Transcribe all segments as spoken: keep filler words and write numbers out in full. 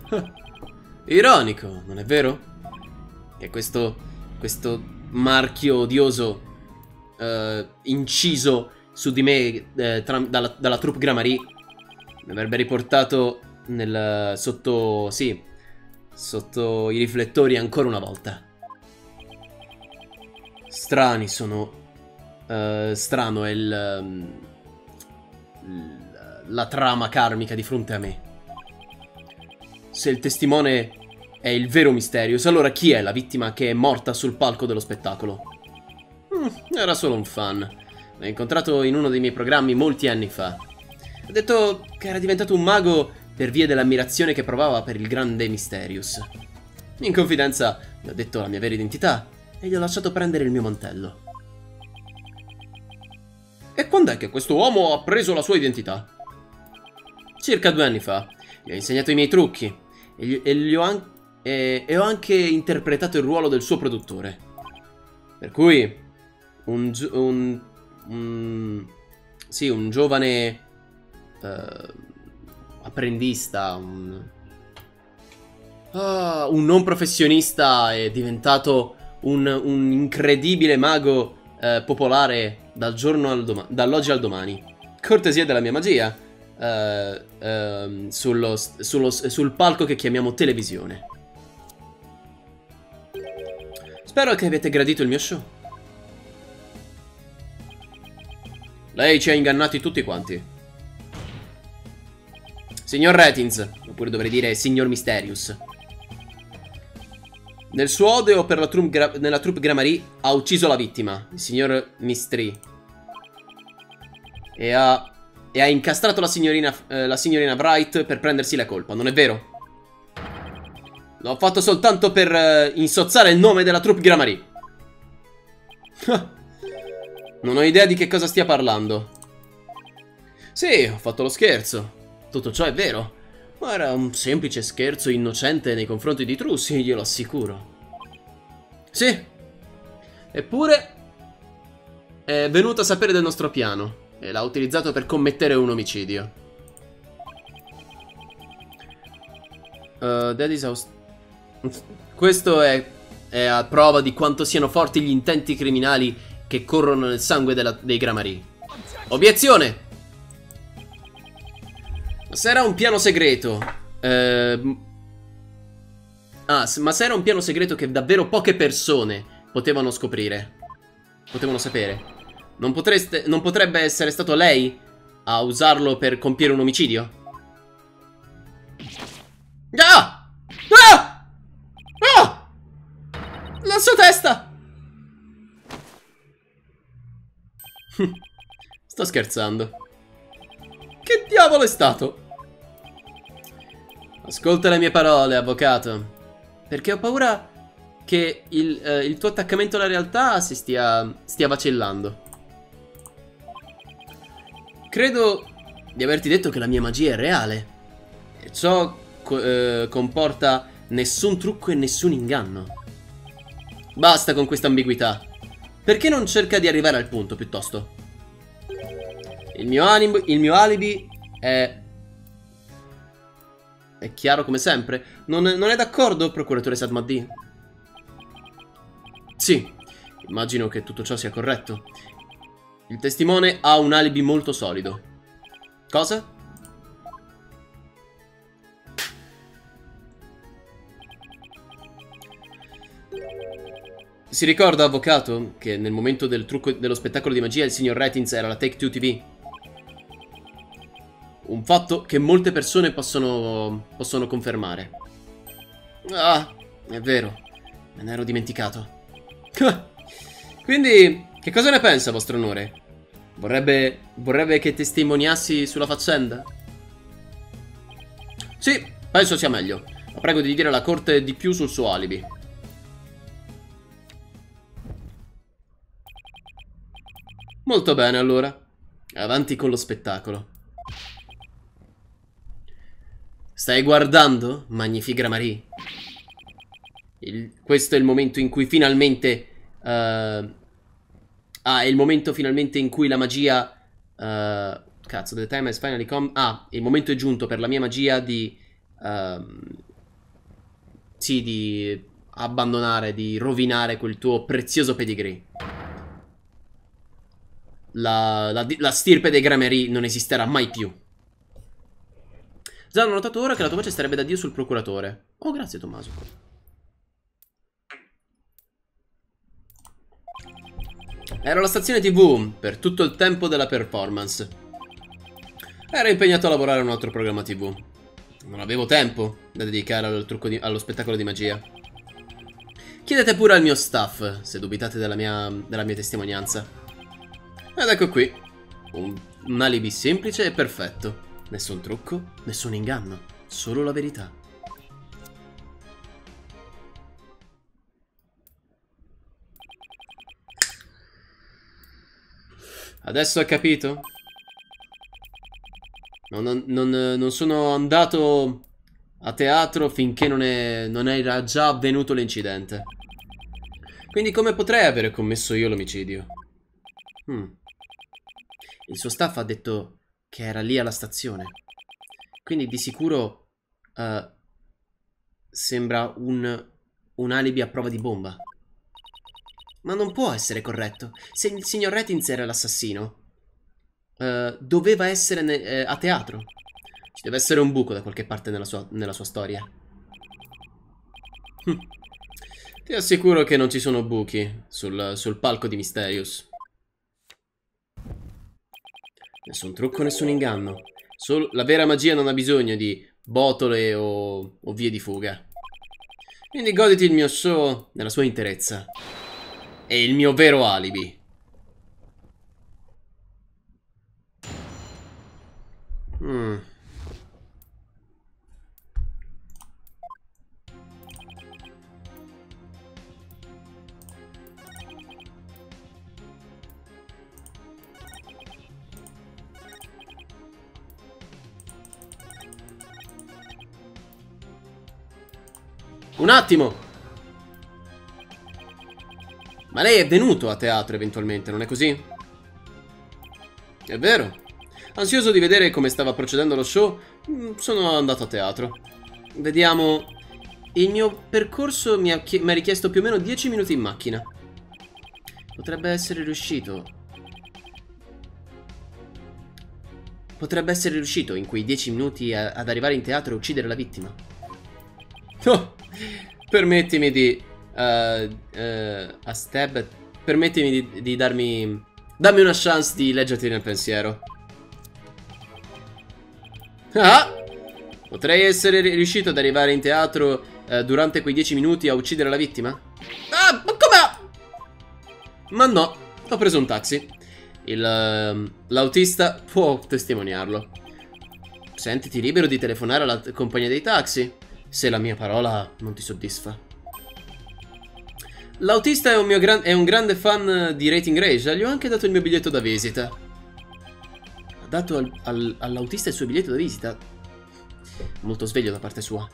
Ironico, non è vero? Che questo, questo marchio odioso uh, inciso su di me eh, tra, dalla, dalla troupe Gramarye mi avrebbe riportato nel, sotto, sì, sotto i riflettori ancora una volta. Strani sono... Uh, strano è il, um, la trama karmica di fronte a me. Se il testimone è il vero Mysterious, allora chi è la vittima che è morta sul palco dello spettacolo? Mm, era solo un fan. L'ho incontrato in uno dei miei programmi molti anni fa. Ha detto che era diventato un mago per via dell'ammirazione che provava per il grande Mysterious. In confidenza gli ho detto la mia vera identità e gli ho lasciato prendere il mio mantello. E quando è che questo uomo ha preso la sua identità? Circa due anni fa. Mi ha insegnato i miei trucchi e, gli, e, gli ho an e, e ho anche interpretato il ruolo del suo produttore. Per cui un, un, un sì, un giovane uh, apprendista, un, uh, un non professionista è diventato un, un incredibile mago uh, popolare dal giorno al domani, dall'oggi al domani. Cortesia della mia magia. Uh, uh, sullo, sullo, sul palco che chiamiamo televisione. Spero che avete gradito il mio show. Lei ci ha ingannati tutti quanti. Signor Ratings, oppure dovrei dire signor Mysterious. Nel suo odio per la troupe nella troupe Gramarye ha ucciso la vittima, il signor Mistry. E ha, e ha incastrato la signorina, eh, la signorina Bright per prendersi la colpa, non è vero? L'ho fatto soltanto per eh, insozzare il nome della troupe Gramarye. Non ho idea di che cosa stia parlando. Sì, ho fatto lo scherzo. Tutto ciò è vero. Ma era un semplice scherzo innocente nei confronti di Trussi, glielo assicuro. Sì. Eppure è venuto a sapere del nostro piano e l'ha utilizzato per commettere un omicidio. Uh, that is how... Questo è, è a prova di quanto siano forti gli intenti criminali che corrono nel sangue della, dei Gramarye. Obiezione! Ma se era un piano segreto... Eh, ah, ma se era un piano segreto che davvero poche persone potevano scoprire, potevano sapere, non, potreste, non potrebbe essere stato lei a usarlo per compiere un omicidio? Ah! Ah! Ah! La sua testa! Sto scherzando. Che diavolo è stato? Ascolta le mie parole, avvocato. Perché ho paura che il, eh, il tuo attaccamento alla realtà si stia, stia vacillando. Credo di averti detto che la mia magia è reale. E ciò co eh, comporta nessun trucco e nessun inganno. Basta con questa ambiguità. Perché non cerca di arrivare al punto, piuttosto? Il mio, alibi, il mio alibi è... È chiaro come sempre. Non, non è d'accordo, procuratore Sadmaddin? Sì, immagino che tutto ciò sia corretto. Il testimone ha un alibi molto solido. Cosa? Si ricorda, avvocato, che nel momento del trucco dello spettacolo di magia il signor Ratings era la Take Two T V? Un fatto che molte persone possono, possono confermare. Ah, è vero. Me ne ero dimenticato. Quindi, che cosa ne pensa, vostro onore? Vorrebbe, vorrebbe che testimoniassi sulla faccenda? Sì, penso sia meglio. La prego di dire alla corte di più sul suo alibi. Molto bene, allora. Avanti con lo spettacolo. Stai guardando, Magnifique Gramarye? Il, questo è il momento in cui finalmente... Uh, ah, è il momento finalmente in cui la magia... Uh, cazzo, the time has finally come... Ah, il momento è giunto per la mia magia di... Uh, sì, di abbandonare, di rovinare quel tuo prezioso pedigree. La, la, la stirpe dei Gramerì non esisterà mai più. Zan, ho notato ora che la tua voce starebbe da Dio sul procuratore. Oh, grazie Tommaso. Ero alla stazione tivù per tutto il tempo della performance. Ero impegnato a lavorare a un altro programma tivù. Non avevo tempo da dedicare al trucco di, allo spettacolo di magia. Chiedete pure al mio staff se dubitate della mia, della mia testimonianza. Ed ecco qui. Un, un alibi semplice e perfetto. Nessun trucco, nessun inganno. Solo la verità. Adesso hai capito? Non, non, non sono andato a teatro finché non, è, non era già avvenuto l'incidente. Quindi come potrei avere commesso io l'omicidio? Hmm. Il suo staff ha detto che era lì alla stazione. Quindi di sicuro uh, sembra un, un alibi a prova di bomba. Ma non può essere corretto. Se il signor Ratings era l'assassino, uh, doveva essere ne, uh, a teatro. Ci deve essere un buco da qualche parte nella sua, nella sua storia. Hm. Ti assicuro che non ci sono buchi sul, sul palco di Mysterious. Nessun trucco, nessun inganno. Solo, la vera magia non ha bisogno di botole o, o vie di fuga. Quindi goditi il mio show nella sua interezza. E il mio vero alibi. Mm. Un attimo! Ma lei è venuto a teatro eventualmente, non è così? È vero. Ansioso di vedere come stava procedendo lo show, sono andato a teatro. Vediamo. Il mio percorso mi ha, mi ha richiesto più o meno dieci minuti in macchina. Potrebbe essere riuscito. Potrebbe essere riuscito in quei dieci minuti a, ad arrivare in teatro e uccidere la vittima. Oh, permettimi di... Uh, uh, a stab. Permettimi di, di darmi. Dammi una chance di leggerti nel pensiero. Ah! Potrei essere riuscito ad arrivare in teatro uh, durante quei dieci minuti a uccidere la vittima? Ah, ma come? Ma no, ho preso un taxi. Il uh, l'autista può testimoniarlo. Sentiti libero di telefonare alla compagnia dei taxi se la mia parola non ti soddisfa. L'autista è un, mio gran è un grande fan di Rating Rage. Gli ho anche dato il mio biglietto da visita. Ha dato al, al, all'autista il suo biglietto da visita? Molto sveglio da parte sua.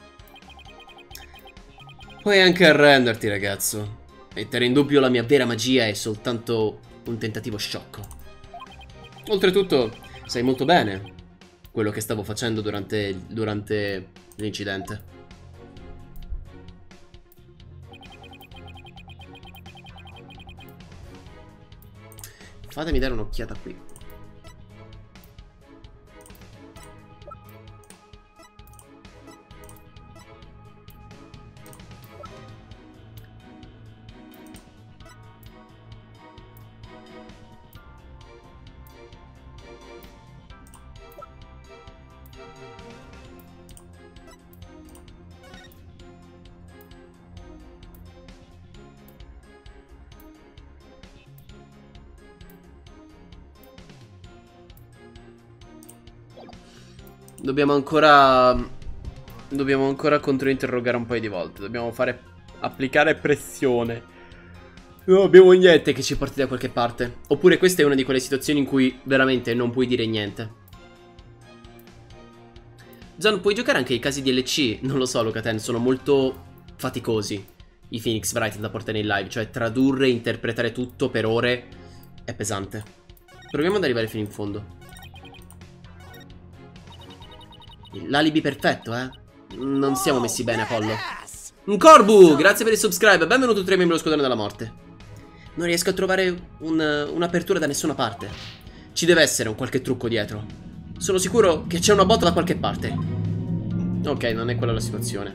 Puoi anche arrenderti, ragazzo. Mettere in dubbio la mia vera magia è soltanto un tentativo sciocco. Oltretutto, sai molto bene quello che stavo facendo durante, durante l'incidente. Fatemi dare un'occhiata qui. Dobbiamo ancora... Dobbiamo ancora controinterrogare un paio di volte. Dobbiamo fare... applicare pressione. Non abbiamo niente che ci porti da qualche parte. Oppure questa è una di quelle situazioni in cui veramente non puoi dire niente. John, puoi giocare anche i casi D L C? Non lo so, Locaten, sono molto faticosi i Phoenix Wright da portare in live. Cioè tradurre e interpretare tutto per ore è pesante. Proviamo ad arrivare fino in fondo. L'alibi perfetto, eh? Non siamo messi bene, Apollo. Un Corbu, grazie per il subscribe. Benvenuto tra i membri dello Squadrone della Morte. Non riesco a trovare un'apertura da nessuna parte. Ci deve essere un qualche trucco dietro. Sono sicuro che c'è una botta da qualche parte. Ok, non è quella la situazione.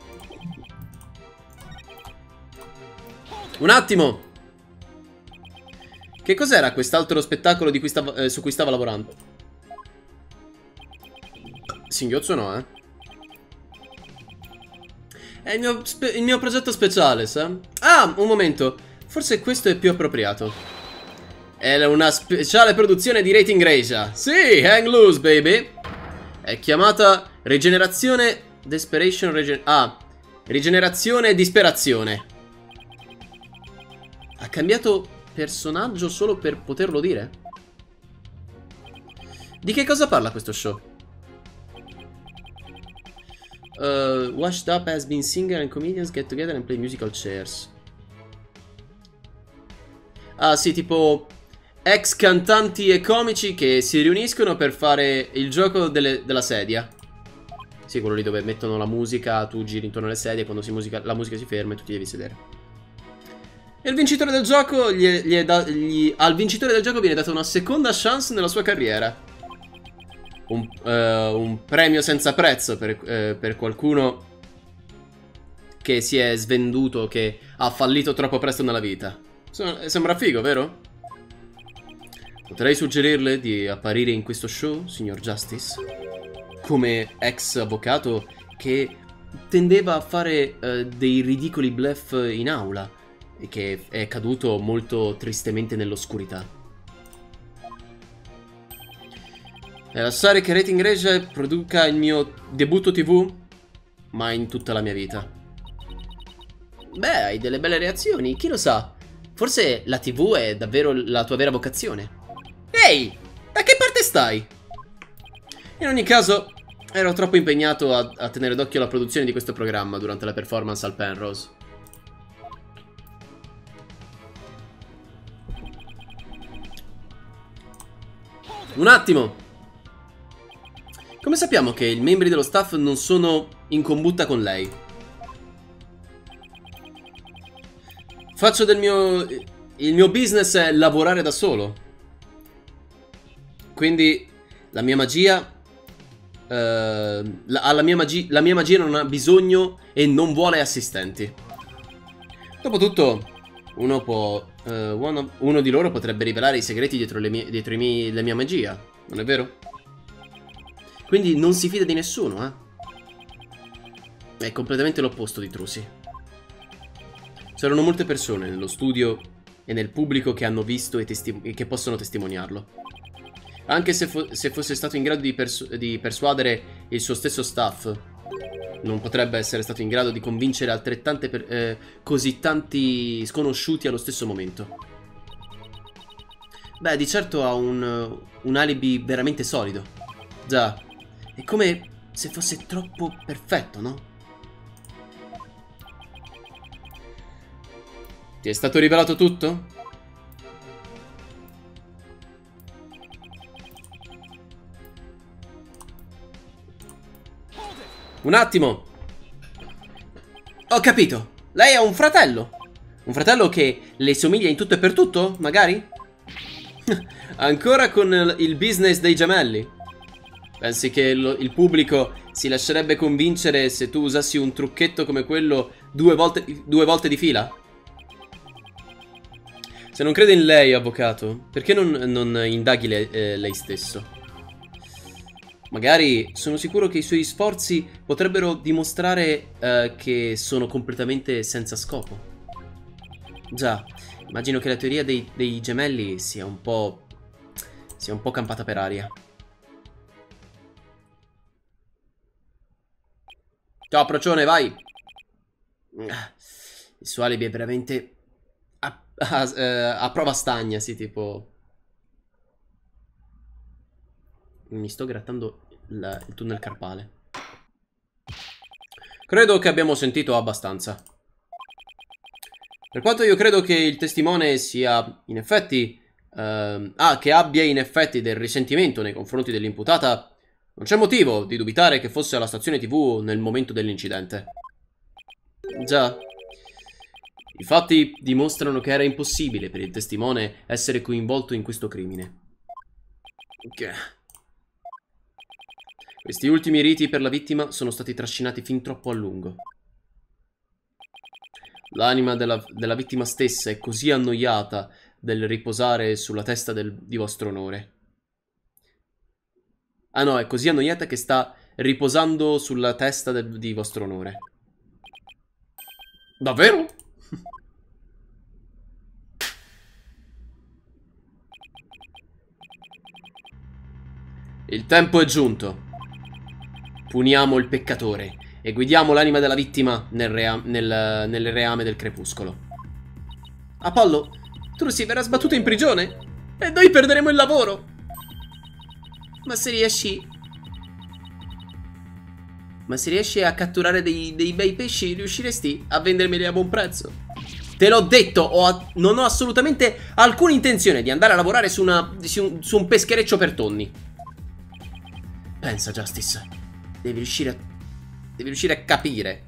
Un attimo. Che cos'era quest'altro spettacolo di cui stava, eh, su cui stava lavorando? Singhiozzo no, eh. È il mio, il mio progetto speciale, sa? Ah, un momento. Forse questo è più appropriato. È una speciale produzione di Rating Regia. Sì, hang loose, baby. È chiamata Rigenerazione Desperation Regen Ah, Rigenerazione e Disperazione. Ha cambiato personaggio solo per poterlo dire? Di che cosa parla questo show? Uh, washed up has been singer and comedians get together and play musical chairs. Ah sì, tipo ex cantanti e comici che si riuniscono per fare il gioco delle, della sedia. Sì, quello lì dove mettono la musica, tu giri intorno alle sedie, quando si musica, la musica si ferma e tu ti devi sedere. E il vincitore del gioco gli è, gli è da, gli, al vincitore del gioco viene data una seconda chance nella sua carriera. Un, uh, un premio senza prezzo per, uh, per qualcuno che si è svenduto, che ha fallito troppo presto nella vita. So, sembra figo, vero? Potrei suggerirle di apparire in questo show, signor Justice, come ex avvocato che tendeva a fare uh, dei ridicoli bluff in aula e che è caduto molto tristemente nell'oscurità. E lasciare che Rating Regia produca il mio debutto tivù? Ma in tutta la mia vita. Beh, hai delle belle reazioni, chi lo sa? Forse la tivù è davvero la tua vera vocazione. Ehi, da che parte stai? In ogni caso, ero troppo impegnato a, a tenere d'occhio la produzione di questo programma durante la performance al Penrose. Un attimo! Come sappiamo che i membri dello staff non sono in combutta con lei? Faccio del mio... Il mio business è lavorare da solo. Quindi la mia magia... Eh, la, alla mia magia la mia magia non ha bisogno e non vuole assistenti. Dopotutto, uno può... Eh, uno, uno di loro potrebbe rivelare i segreti dietro, le mie, dietro i miei, la mia magia. Non è vero? Quindi non si fida di nessuno, eh? È completamente l'opposto di Trusi. C'erano molte persone nello studio e nel pubblico che hanno visto e, e che possono testimoniarlo. Anche se, fo se fosse stato in grado di, persu di persuadere il suo stesso staff, non potrebbe essere stato in grado di convincere altrettante per eh, così tanti sconosciuti allo stesso momento. Beh, di certo ha un, un alibi veramente solido. Già. È come se fosse troppo perfetto, no? Ti è stato rivelato tutto? Un attimo! Ho capito! Lei ha un fratello! Un fratello che le somiglia in tutto e per tutto, magari? Ancora con il business dei gemelli? Pensi che lo, il pubblico si lascerebbe convincere se tu usassi un trucchetto come quello due volte, due volte di fila? Se non crede in lei, avvocato, perché non, non indaghi le, eh, lei stesso? Magari sono sicuro che i suoi sforzi potrebbero dimostrare eh, che sono completamente senza scopo. Già, immagino che la teoria dei, dei gemelli sia un po'... sia un po' campata per aria. Ciao, procione, vai! Il suo alibi è veramente a, a, a, a prova stagna, sì, tipo... Mi sto grattando il, il tunnel carpale. Credo che abbiamo sentito abbastanza. Per quanto io credo che il testimone sia in effetti... Uh, ah, che abbia in effetti del risentimento nei confronti dell'imputata, non c'è motivo di dubitare che fosse alla stazione tivù nel momento dell'incidente. Già. I fatti dimostrano che era impossibile per il testimone essere coinvolto in questo crimine. Ok. Questi ultimi riti per la vittima sono stati trascinati fin troppo a lungo. L'anima della, della vittima stessa è così annoiata del riposare sulla testa del, di vostro onore. Ah no, è così annoiata che sta riposando sulla testa del, di vostro onore. Davvero? Il tempo è giunto. Puniamo il peccatore e guidiamo l'anima della vittima nel, rea nel, nel reame del crepuscolo. Apollo, Trucy verrà sbattuto in prigione e noi perderemo il lavoro. Ma se riesci... Ma se riesci a catturare dei, dei bei pesci, riusciresti a vendermeli a buon prezzo. Te l'ho detto, ho non ho assolutamente alcuna intenzione di andare a lavorare su, una, su, un, su un peschereccio per tonni. Pensa, Justice, devi riuscire a, devi riuscire a capire.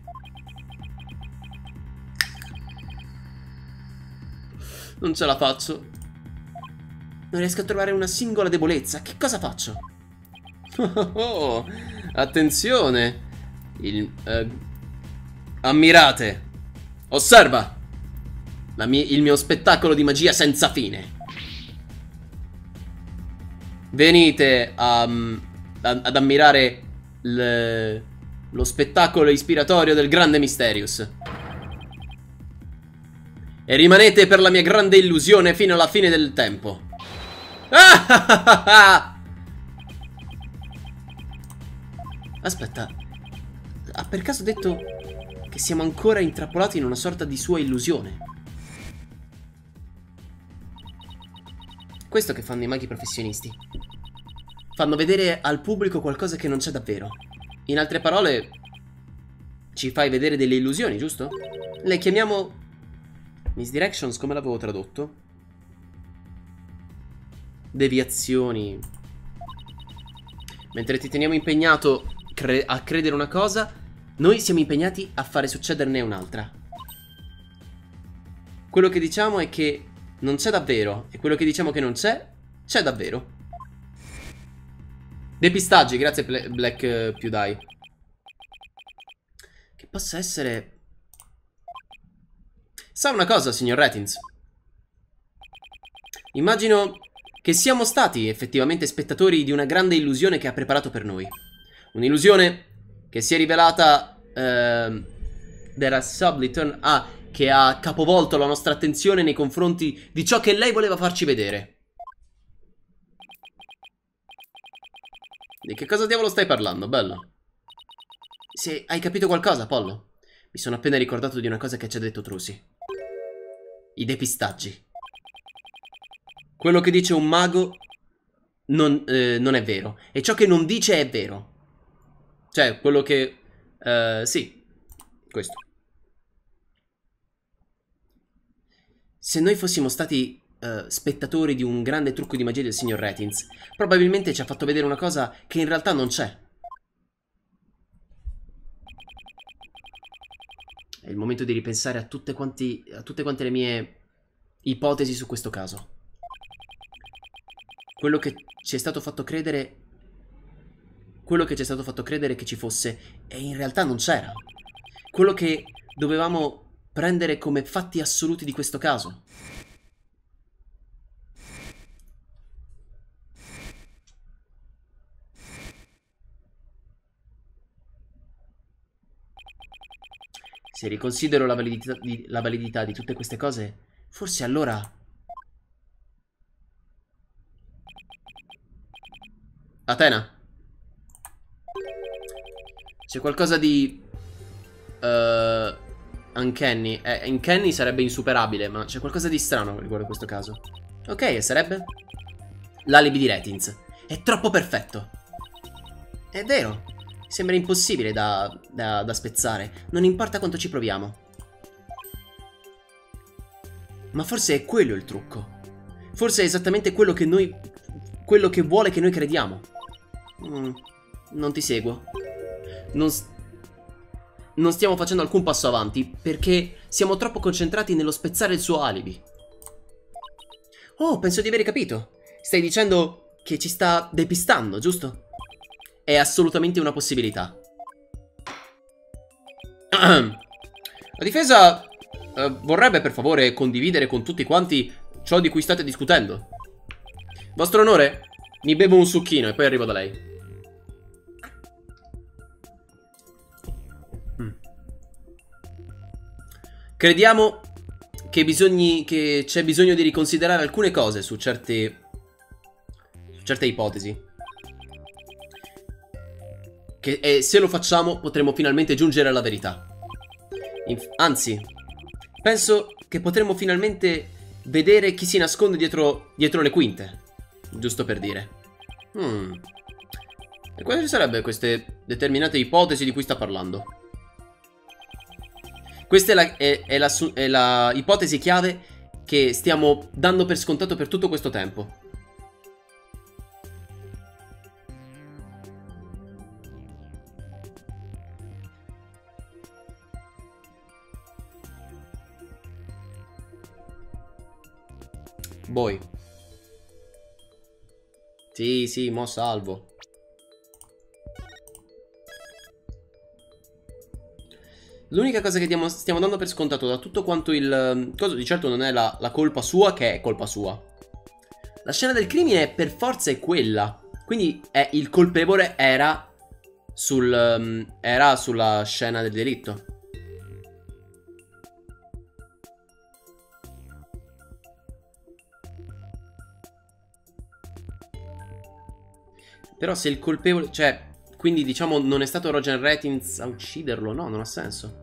Non ce la faccio. Non riesco a trovare una singola debolezza. Che cosa faccio? Oh, oh, oh. Attenzione. Il, eh, ammirate. Osserva la mia, il mio spettacolo di magia senza fine. Venite a, a, ad ammirare le, lo spettacolo ispiratorio del grande Mysterious. E rimanete per la mia grande illusione fino alla fine del tempo. Ah! Aspetta, ha per caso detto che siamo ancora intrappolati in una sorta di sua illusione? Questo che fanno i maghi professionisti. Fanno vedere al pubblico qualcosa che non c'è davvero. In altre parole, ci fai vedere delle illusioni, giusto? Le chiamiamo misdirections, come l'avevo tradotto? Deviazioni. Mentre ti teniamo impegnato cre a credere una cosa, noi siamo impegnati a fare succederne un'altra. Quello che diciamo è che non c'è davvero, e quello che diciamo che non c'è, c'è davvero. Depistaggi, grazie Black uh, PewDie. Che possa essere... Sa una cosa, signor Ratins? Immagino che siamo stati effettivamente spettatori di una grande illusione che ha preparato per noi. Un'illusione che si è rivelata uh, della Subliturn, ah, che ha capovolto la nostra attenzione nei confronti di ciò che lei voleva farci vedere. Di che cosa diavolo stai parlando, bello? Se hai capito qualcosa, Apollo? Mi sono appena ricordato di una cosa che ci ha detto Trucy. I depistaggi. Quello che dice un mago non, eh, non è vero. E ciò che non dice è vero. Cioè, quello che... Uh, sì, questo. Se noi fossimo stati uh, spettatori di un grande trucco di magia del signor Ratins, probabilmente ci ha fatto vedere una cosa che in realtà non c'è. È il momento di ripensare a tutte, quanti, a tutte quante le mie ipotesi su questo caso. Quello che ci è stato fatto credere... Quello che ci è stato fatto credere che ci fosse, e in realtà non c'era. Quello che dovevamo prendere come fatti assoluti di questo caso. Se riconsidero la validità di, la validità di tutte queste cose, forse allora... Atena? C'è qualcosa di... Uh, uncanny. Eh, uncanny sarebbe insuperabile, ma c'è qualcosa di strano riguardo questo caso. Ok, e sarebbe? L'alibi di Ratins. È troppo perfetto. È vero. Sembra impossibile da, da, da spezzare. Non importa quanto ci proviamo. Ma forse è quello il trucco. Forse è esattamente quello che noi... Quello che vuole che noi crediamo. Mm, non ti seguo. Non... non stiamo facendo alcun passo avanti perché siamo troppo concentrati nello spezzare il suo alibi. Oh, penso di aver capito. Stai dicendo che ci sta depistando, giusto? È assolutamente una possibilità. La difesa eh, vorrebbe per favore condividere con tutti quanti ciò di cui state discutendo. Vostro onore, mi bevo un succhino e poi arrivo da lei. Mm. Crediamo che bisogni, che c'è bisogno di riconsiderare alcune cose su certe, su certe ipotesi. Che, e se lo facciamo potremo finalmente giungere alla verità. Inf- anzi, penso che potremo finalmente vedere chi si nasconde dietro, dietro le quinte. Giusto per dire. Hmm. E quali sarebbero queste determinate ipotesi di cui sta parlando? Questa è la, è, è, la, è la ipotesi chiave che stiamo dando per scontato per tutto questo tempo. Boy. Sì, sì, mo salvo. L'unica cosa che diamo, stiamo dando per scontato da tutto quanto il... Cosa di certo non è la, la colpa sua, che è colpa sua. La scena del crimine per forza è quella. Quindi è, il colpevole era sul... Um, era sulla scena del delitto. Però se il colpevole... Cioè, quindi diciamo non è stato Roger Rattins a ucciderlo. No, non ha senso.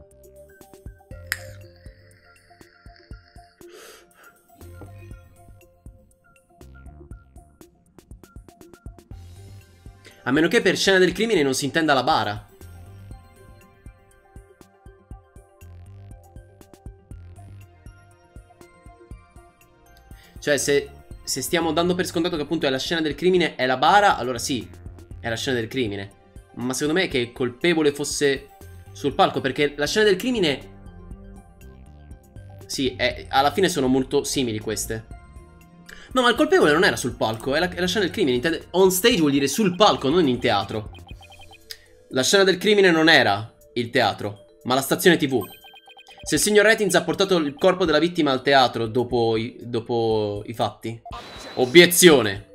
A meno che per scena del crimine non si intenda la bara. Cioè se... Se stiamo dando per scontato che appunto è la scena del crimine, è la bara, allora sì, è la scena del crimine. Ma secondo me è che il colpevole fosse sul palco, perché la scena del crimine... Sì, è, alla fine sono molto simili queste. No, ma il colpevole non era sul palco, è la, è la scena del crimine. Intende, on stage vuol dire sul palco, non in teatro. La scena del crimine non era il teatro, ma la stazione tivù. Se il signor Rattins ha portato il corpo della vittima al teatro dopo i, dopo i fatti. Obiezione.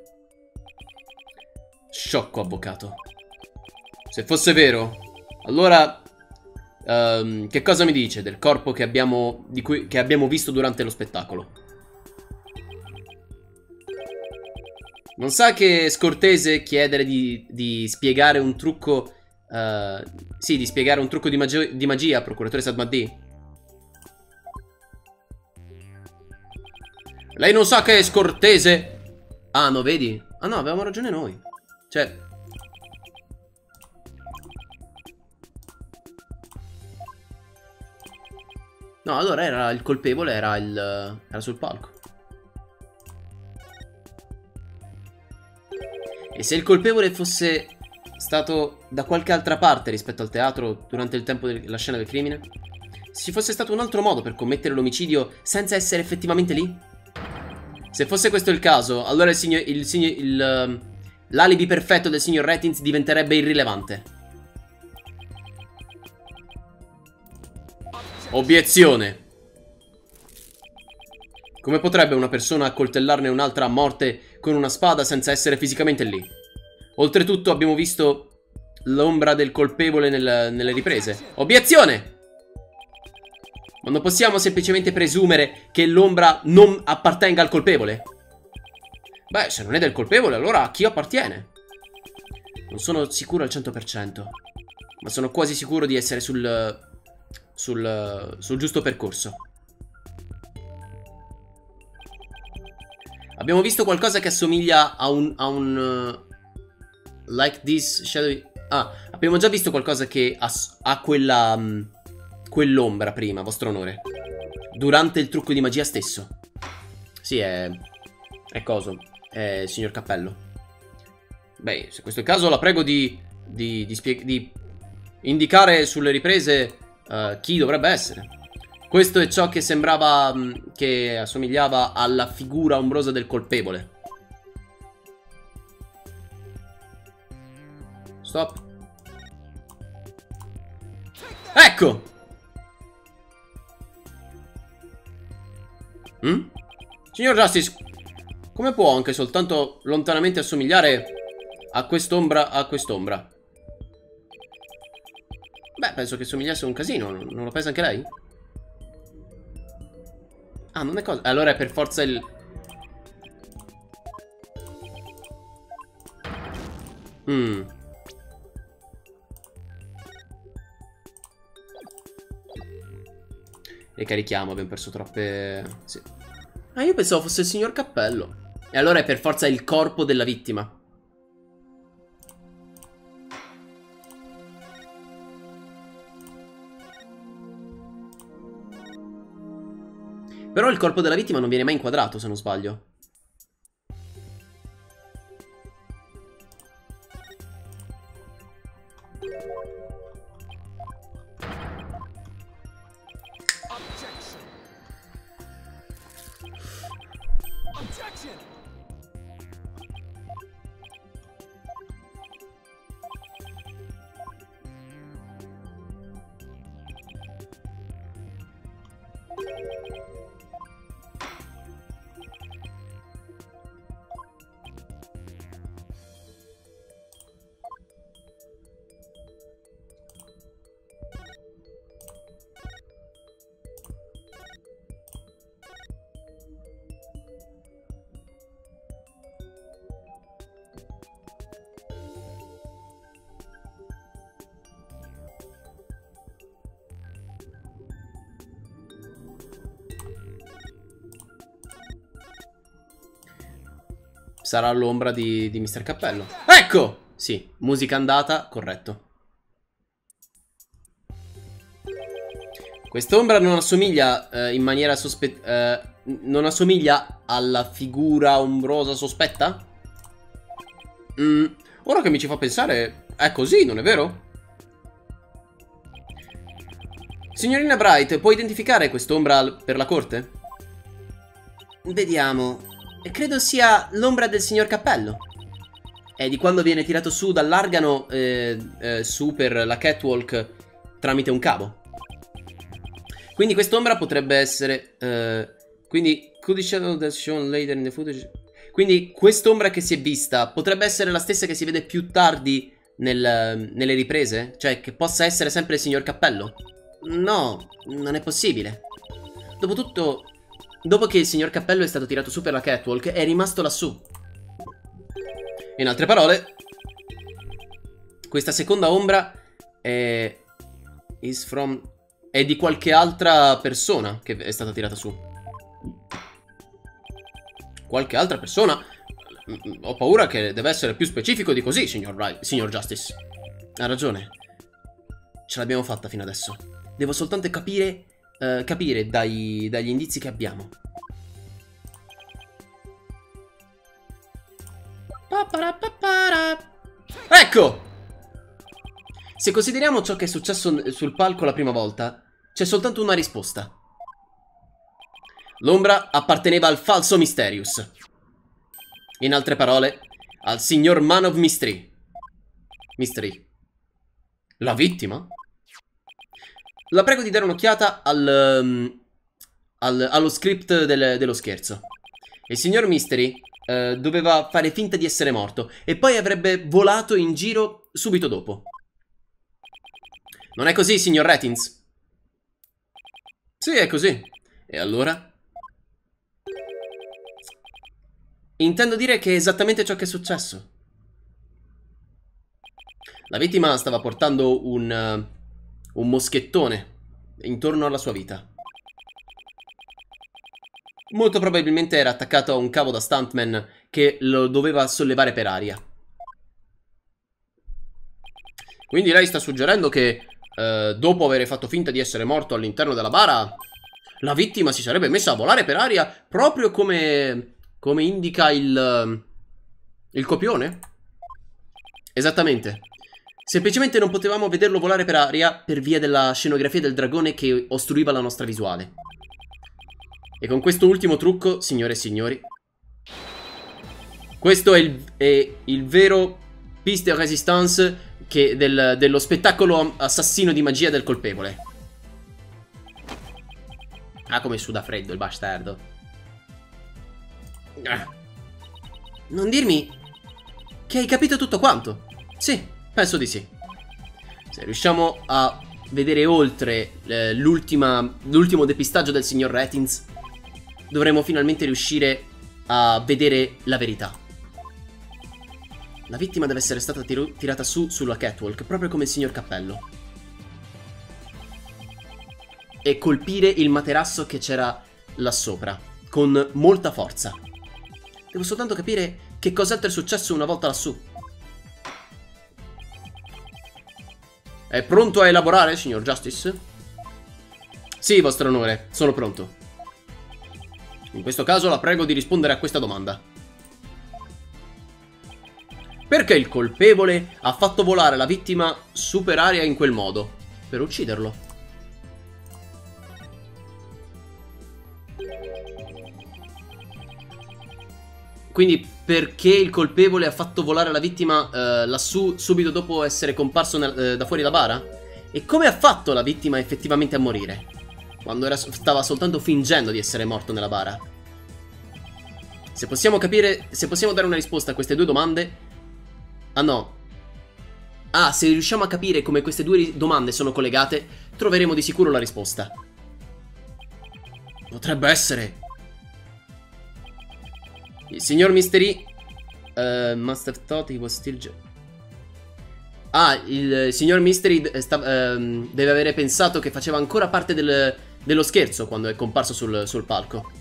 Sciocco avvocato. Se fosse vero, allora um, che cosa mi dice del corpo che abbiamo, di cui, che abbiamo visto durante lo spettacolo? Non sa che è scortese chiedere di, di spiegare un trucco... Uh, sì, di spiegare un trucco di, magi di magia, procuratore Sadmaddi? Lei non sa che è scortese? Ah, no, vedi? Ah, no, avevamo ragione noi. Cioè... No, allora era il colpevole, era il... era sul palco. E se il colpevole fosse stato da qualche altra parte rispetto al teatro durante il tempo della scena del crimine? Se ci fosse stato un altro modo per commettere l'omicidio senza essere effettivamente lì? Se fosse questo il caso, allora il signor, il signor, il, l'alibi perfetto del signor Rattins diventerebbe irrilevante. Obiezione. Come potrebbe una persona accoltellarne un'altra a morte con una spada senza essere fisicamente lì? Oltretutto abbiamo visto l'ombra del colpevole nel, nelle riprese. Obiezione! Ma non possiamo semplicemente presumere che l'ombra non appartenga al colpevole? Beh, se non è del colpevole, allora a chi appartiene? Non sono sicuro al cento per cento, ma sono quasi sicuro di essere sul, sul, sul giusto percorso. Abbiamo visto qualcosa che assomiglia a un... A un uh, like this shadow... Ah, abbiamo già visto qualcosa che ha, ha quella... Um, quell'ombra prima, vostro onore. Durante il trucco di magia stesso. Sì, è... È coso. È il signor Cappello. Beh, se questo è il caso la prego di... Di, di, di indicare sulle riprese uh, chi dovrebbe essere. Questo è ciò che sembrava, mh, che assomigliava alla figura ombrosa del colpevole. Stop. Ecco! Mm? Signor Justice, come può anche soltanto lontanamente assomigliare a quest'ombra a quest'ombra? Beh, penso che somigliasse a un casino, non lo pensa anche lei? Ah, non è cosa... Allora è per forza il... Mm. E carichiamo, abbiamo perso troppe... Sì. Ah, io pensavo fosse il signor Cappello. E allora è per forza il corpo della vittima. Però il corpo della vittima non viene mai inquadrato, se non sbaglio. Sarà l'ombra di, di mister Cappello. Ecco! Sì, musica andata, corretto. Quest'ombra non assomiglia eh, in maniera sospetta... Eh, non assomiglia alla figura ombrosa sospetta? Mm, ora che mi ci fa pensare, è così, non è vero? Signorina Bright, può identificare quest'ombra per la corte? Vediamo... Credo sia l'ombra del signor Cappello. È di quando viene tirato su dall'argano eh, eh, su per la catwalk tramite un cavo. Quindi quest'ombra potrebbe essere eh, quindi could shadow that shown later in the footage. Quindi quest'ombra che si è vista potrebbe essere la stessa che si vede più tardi nel, nelle riprese? Cioè che possa essere sempre il signor Cappello? No, non è possibile. Dopotutto, dopo che il signor Cappello è stato tirato su per la catwalk, è rimasto lassù. In altre parole, questa seconda ombra è... Is from... è di qualche altra persona che è stata tirata su. Qualche altra persona? Ho paura che deve essere più specifico di così, signor, Wright, signor Justice. Ha ragione. Ce l'abbiamo fatta fino adesso. Devo soltanto capire... Uh, capire dai, dagli indizi che abbiamo. Ecco! Se consideriamo ciò che è successo sul palco la prima volta, c'è soltanto una risposta. L'ombra apparteneva al falso Mysterious. In altre parole, al signor Man of Mystery. Mystery. La vittima? La prego di dare un'occhiata al, um, al, allo script del, dello scherzo. Il signor Mystery uh, doveva fare finta di essere morto e poi avrebbe volato in giro subito dopo. Non è così, signor Ratings? Sì, è così. E allora? Intendo dire che è esattamente ciò che è successo. La vittima stava portando un... Uh, un moschettone intorno alla sua vita. Molto probabilmente era attaccato a un cavo da stuntman che lo doveva sollevare per aria. Quindi lei sta suggerendo che eh, dopo aver fatto finta di essere morto all'interno della bara, la vittima si sarebbe messa a volare per aria proprio come, come indica il, il copione? Esattamente. Semplicemente non potevamo vederlo volare per aria per via della scenografia del dragone che ostruiva la nostra visuale. E con questo ultimo trucco, signore e signori, questo è il, è il vero piece de résistance che del, dello spettacolo assassino di magia del colpevole. Ah, come suda freddo il bastardo. Ah. Non dirmi che hai capito tutto quanto. Sì. Penso di sì. Se riusciamo a vedere oltre eh, l'ultimo depistaggio del signor Ratings, dovremo finalmente riuscire a vedere la verità. La vittima deve essere stata tir tirata su sulla catwalk, proprio come il signor Cappello. E colpire il materasso che c'era là sopra, con molta forza. Devo soltanto capire che cos'altro è successo una volta lassù. È pronto a elaborare, signor Justice? Sì, vostro onore, sono pronto. In questo caso la prego di rispondere a questa domanda. Perché il colpevole ha fatto volare la vittima su per aria in quel modo? Per ucciderlo. Quindi perché il colpevole ha fatto volare la vittima eh, lassù subito dopo essere comparso nel, eh, da fuori la bara? E come ha fatto la vittima effettivamente a morire? Quando era, stava soltanto fingendo di essere morto nella bara? Se possiamo capire, se possiamo dare una risposta a queste due domande... Ah no. Ah, se riusciamo a capire come queste due domande sono collegate, troveremo di sicuro la risposta. Potrebbe essere... Il signor Mystery uh, must have thought he was still... Ah, il signor Mystery sta, uh, deve avere pensato che faceva ancora parte del, dello scherzo quando è comparso sul, sul palco.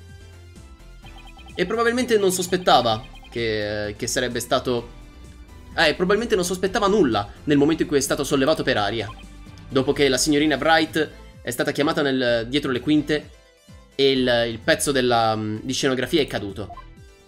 E probabilmente non sospettava che, che sarebbe stato... Eh, probabilmente non sospettava nulla nel momento in cui è stato sollevato per aria. Dopo che la signorina Bright è stata chiamata nel, dietro le quinte e il, il pezzo della, di scenografia è caduto.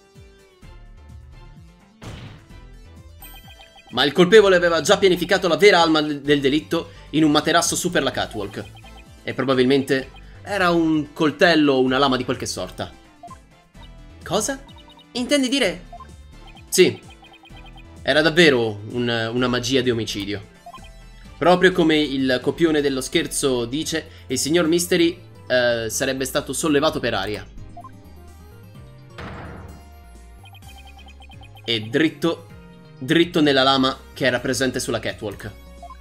Ma il colpevole aveva già pianificato la vera alma del delitto in un materasso su per la catwalk. E probabilmente era un coltello o una lama di qualche sorta. Cosa? Intendi dire? Sì. Era davvero un, una magia di omicidio. Proprio come il copione dello scherzo dice, il signor Mystery eh, sarebbe stato sollevato per aria. E dritto... dritto nella lama che era presente sulla catwalk.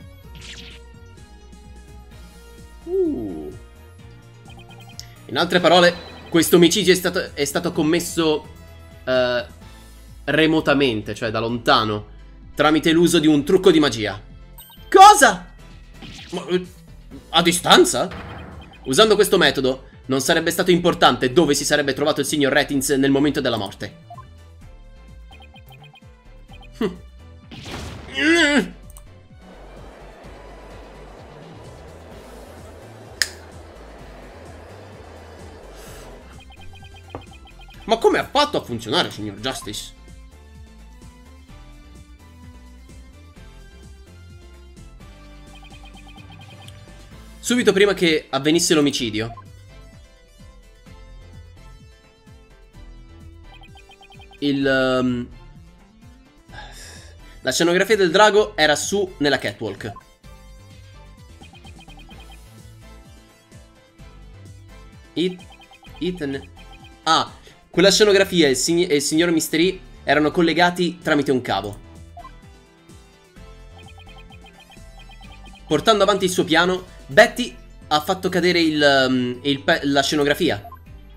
Uh. In altre parole, questo omicidio è stato, è stato commesso uh, remotamente, cioè da lontano, tramite l'uso di un trucco di magia. Cosa? Ma, a distanza? Usando questo metodo, non sarebbe stato importante dove si sarebbe trovato il signor Ratings nel momento della morte. Ma come ha fatto a funzionare, signor Justice? Subito prima che avvenisse l'omicidio, il... Um, la scenografia del drago era su nella catwalk. It, it, ah, quella scenografia e il, sig e il signor Mystery erano collegati tramite un cavo. Portando avanti il suo piano, Betty ha fatto cadere il, um, il la scenografia.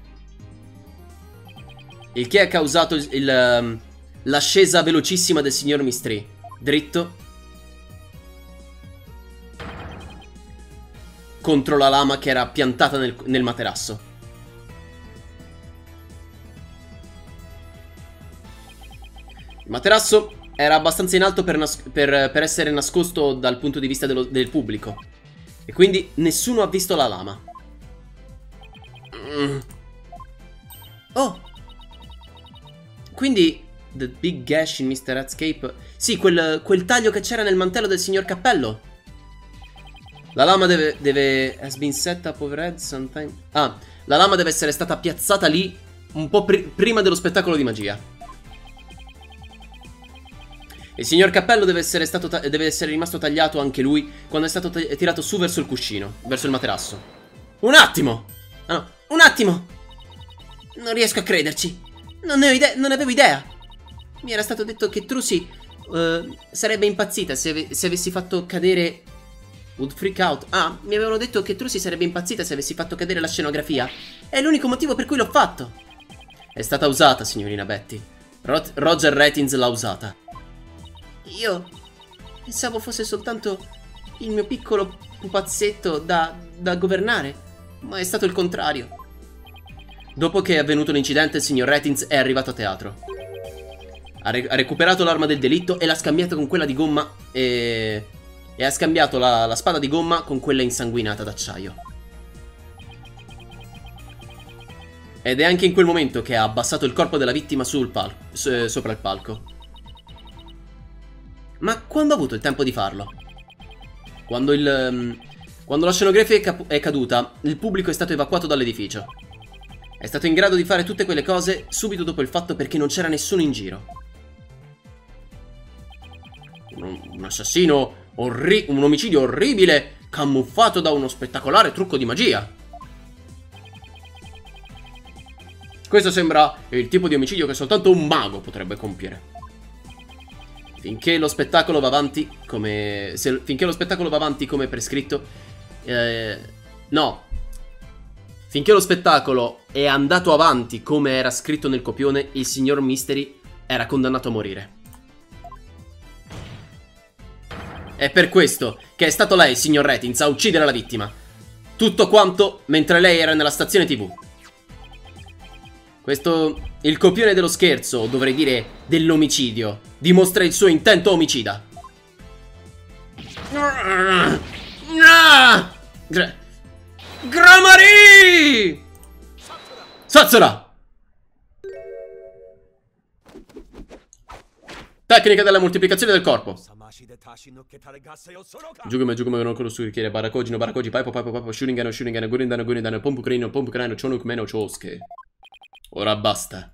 Il che ha causato il... il um, l'ascesa velocissima del signor Mystery, dritto contro la lama che era piantata nel, nel materasso. Il materasso era abbastanza in alto per, per, per essere nascosto dal punto di vista dello, del pubblico, e quindi nessuno ha visto la lama. Mm. Oh! Quindi... The big gash in mister Redscape. Sì, quel, quel taglio che c'era nel mantello del signor Cappello. La lama deve... deve... has been set up overhead sometime... Ah, la lama deve essere stata piazzata lì un po' pri prima dello spettacolo di magia. Il signor Cappello deve essere, stato deve essere rimasto tagliato anche lui quando è stato tirato su verso il cuscino, verso il materasso. Un attimo! Ah no, un attimo! Non riesco a crederci. Non ne, ho idea, non avevo idea. Mi era stato detto che Trucy uh, sarebbe impazzita se, ave se avessi fatto cadere... Would freak out. Ah, mi avevano detto che Trucy sarebbe impazzita se avessi fatto cadere la scenografia. È l'unico motivo per cui l'ho fatto. È stata usata, signorina Betty. Ro Roger Ratings l'ha usata. Io pensavo fosse soltanto il mio piccolo pupazzetto da, da governare, ma è stato il contrario. Dopo che è avvenuto l'incidente, il signor Ratings è arrivato a teatro. Ha, re ha recuperato l'arma del delitto e l'ha scambiata con quella di gomma e... e ha scambiato la, la spada di gomma con quella insanguinata d'acciaio. Ed è anche in quel momento che ha abbassato il corpo della vittima sul palco, so, sopra il palco. Ma quando ha avuto il tempo di farlo? Quando il... Um, quando la scenografia è, è caduta, il pubblico è stato evacuato dall'edificio. È stato in grado di fare tutte quelle cose subito dopo il fatto perché non c'era nessuno in giro. Un, un assassino orri... un omicidio orribile camuffato da uno spettacolare trucco di magia. Questo sembra il tipo di omicidio che soltanto un mago potrebbe compiere. Finché lo spettacolo va avanti come... Se, finché lo spettacolo va avanti come prescritto... Eh, no. Finché lo spettacolo è andato avanti come era scritto nel copione, il signor Mystery era condannato a morire. È per questo che è stato lei, signor Ratings, a uccidere la vittima. Tutto quanto mentre lei era nella stazione tivù. Questo... il copione dello scherzo, o dovrei dire dell'omicidio, dimostra il suo intento omicida. Gra Gramari! Satsura! Tecnica della moltiplicazione del corpo. Jugume Jugume no Kurosukire Barakoji no Barakoji Paipo Paipo Paipo Shuringano Shuringano Gurindano Gurindano Pompu Crino Pompu Crino Chonuk Meno Chosuke. Ora basta.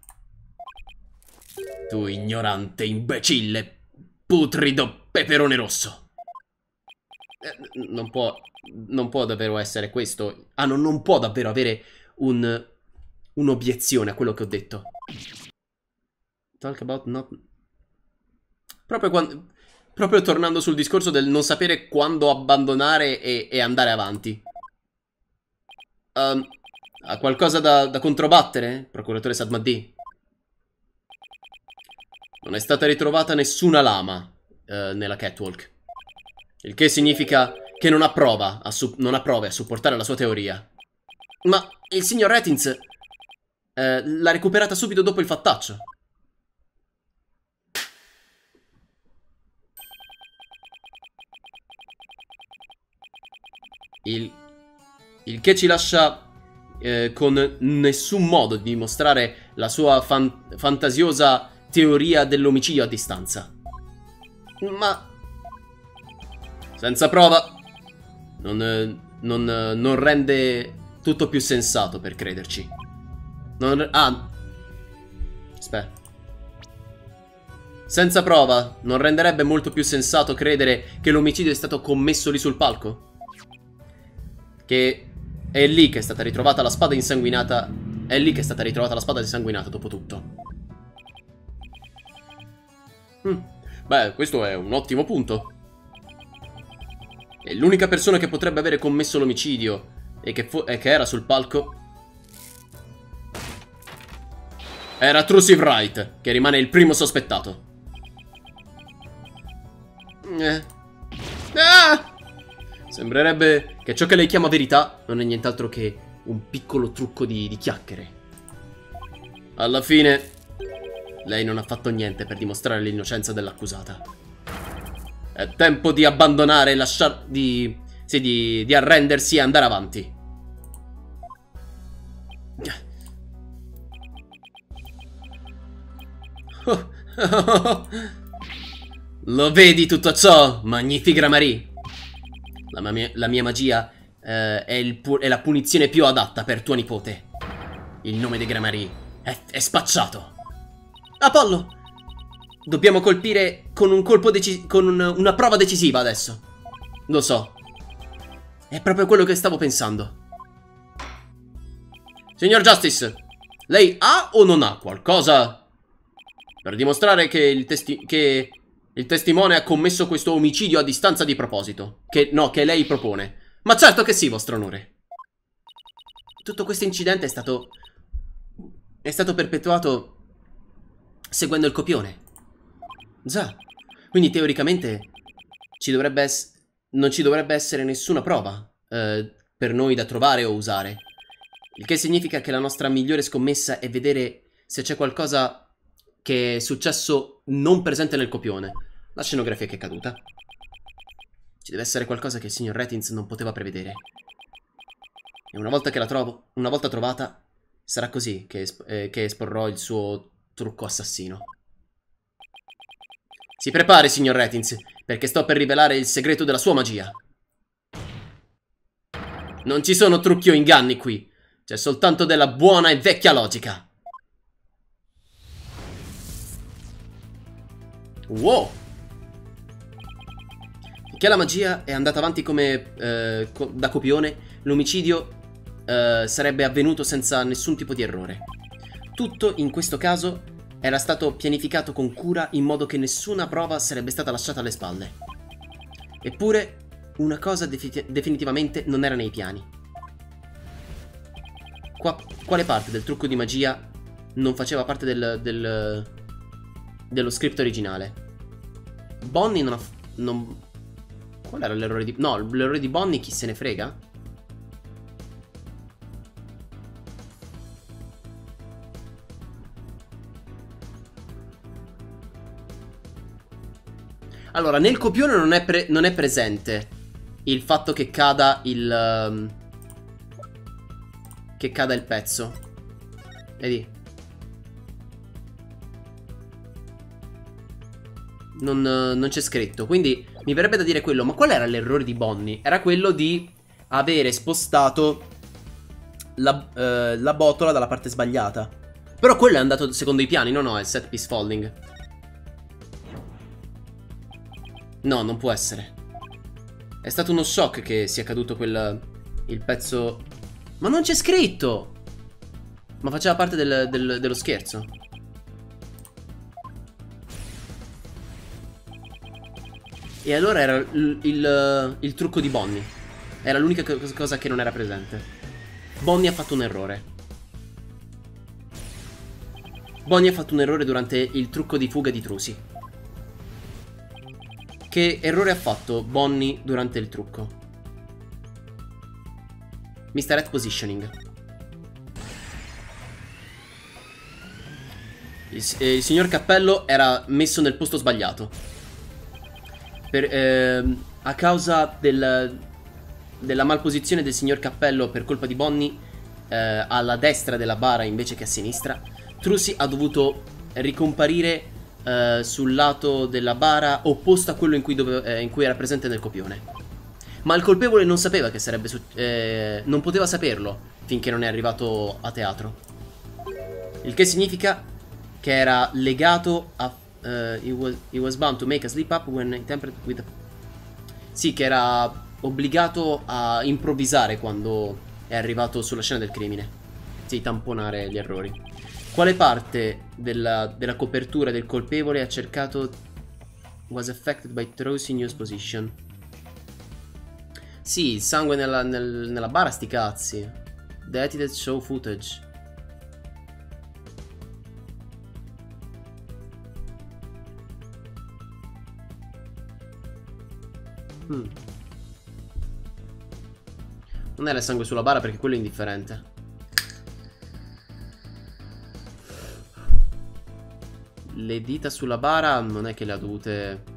Tu ignorante, imbecille, putrido peperone rosso. Eh, non può... Non può davvero essere questo. Ah, no, non può davvero avere un... un'obiezione a quello che ho detto. Talk about not... Proprio quando... Proprio tornando sul discorso del non sapere quando abbandonare e, e andare avanti. Um, ha qualcosa da, da controbattere, procuratore Sadmadi? Non è stata ritrovata nessuna lama uh, nella catwalk. Il che significa che non ha prova a non ha prove a supportare la sua teoria. Ma il signor Ratings eh, l'ha recuperata subito dopo il fattaccio. Il, il che ci lascia eh, con nessun modo di dimostrare la sua fan fantasiosa teoria dell'omicidio a distanza. Ma senza prova non, non, non rende tutto più sensato per crederci. Non, ah, aspetta. Senza prova non renderebbe molto più sensato credere che l'omicidio è stato commesso lì sul palco? Che è lì che è stata ritrovata la spada insanguinata. È lì che è stata ritrovata la spada insanguinata, dopo tutto. Hm. Beh, questo è un ottimo punto. E l'unica persona che potrebbe avere commesso l'omicidio e che, e che era sul palco era Trucy Wright, che rimane il primo sospettato. Eh. Ah! Sembrerebbe che ciò che lei chiama verità non è nient'altro che un piccolo trucco di, di chiacchiere. Alla fine, lei non ha fatto niente per dimostrare l'innocenza dell'accusata. È tempo di abbandonare e lasciar... di... sì, di, di arrendersi e andare avanti. Oh, Lo vedi tutto ciò, Magnifique Grammarly? La mia, la mia magia eh, è, il è la punizione più adatta per tuo nipote. Il nome di Grammarly è, è spacciato. Apollo! Dobbiamo colpire con un colpo decisivo, con un, una prova decisiva adesso. Lo so. È proprio quello che stavo pensando. Signor Justice, lei ha o non ha qualcosa per dimostrare che il, testi che il testimone ha commesso questo omicidio a distanza di proposito? Che no, che lei propone. Ma certo che sì, vostro onore. Tutto questo incidente è stato è stato perpetuato seguendo il copione. Già. Quindi teoricamente ci dovrebbe ess- non ci dovrebbe essere nessuna prova eh, per noi da trovare o usare. Il che significa che la nostra migliore scommessa è vedere se c'è qualcosa che è successo non presente nel copione. La scenografia che è caduta. Ci deve essere qualcosa che il signor Ratings non poteva prevedere. E una volta che la trovo, una volta trovata, sarà così che, esp eh, che esporrò il suo trucco assassino. Si prepari, signor Ratings, perché sto per rivelare il segreto della sua magia. Non ci sono trucchi o inganni qui. C'è soltanto della buona e vecchia logica. Wow! Che la magia è andata avanti come eh, co da copione, l'omicidio eh, sarebbe avvenuto senza nessun tipo di errore. Tutto in questo caso era stato pianificato con cura in modo che nessuna prova sarebbe stata lasciata alle spalle. Eppure una cosa defi definitivamente non era nei piani. Qua, quale parte del trucco di magia non faceva parte del, del, dello script originale? Bonnie non ha... Non... Qual era l'errore di... No, l'errore di Bonnie chi se ne frega? Allora, nel copione non è, pre non è presente il fatto che cada il... Um... che cada il pezzo. Vedi? Non, non c'è scritto. Quindi mi verrebbe da dire quello. Ma qual era l'errore di Bonnie? Era quello di avere spostato la, eh, la botola dalla parte sbagliata. Però quello è andato secondo i piani. No, no, è il set piece folding. No, non può essere. È stato uno shock che sia caduto quel... il pezzo... Ma non c'è scritto! Ma faceva parte del, del, dello scherzo. E allora era il, il, il trucco di Bonnie. Era l'unica cosa che non era presente. Bonnie ha fatto un errore. Bonnie ha fatto un errore durante il trucco di fuga di Trucy. Che errore ha fatto Bonnie durante il trucco? mister Head Positioning. Il, eh, il signor Cappello era messo nel posto sbagliato. Per, eh, a causa del, della malposizione del signor Cappello per colpa di Bonnie, eh, alla destra della bara invece che a sinistra, Trucy ha dovuto ricomparire eh, sul lato della bara opposto a quello in cui, dove, eh, in cui era presente nel copione. Ma il colpevole non sapeva che sarebbe eh, non poteva saperlo finché non è arrivato a teatro. Il che significa che era legato a uh, he, was, he was bound to make a slip up when tempered with a... Sì, che era obbligato a improvvisare quando è arrivato sulla scena del crimine. Sì, tamponare gli errori. Quale parte della, della copertura del colpevole ha cercato was affected by Trucy in use position? Sì, il sangue nella, nel, nella bara, sti cazzi. The edited show footage. Hmm. Non era il sangue sulla bara perché quello è indifferente. Le dita sulla bara non è che le ha dovute...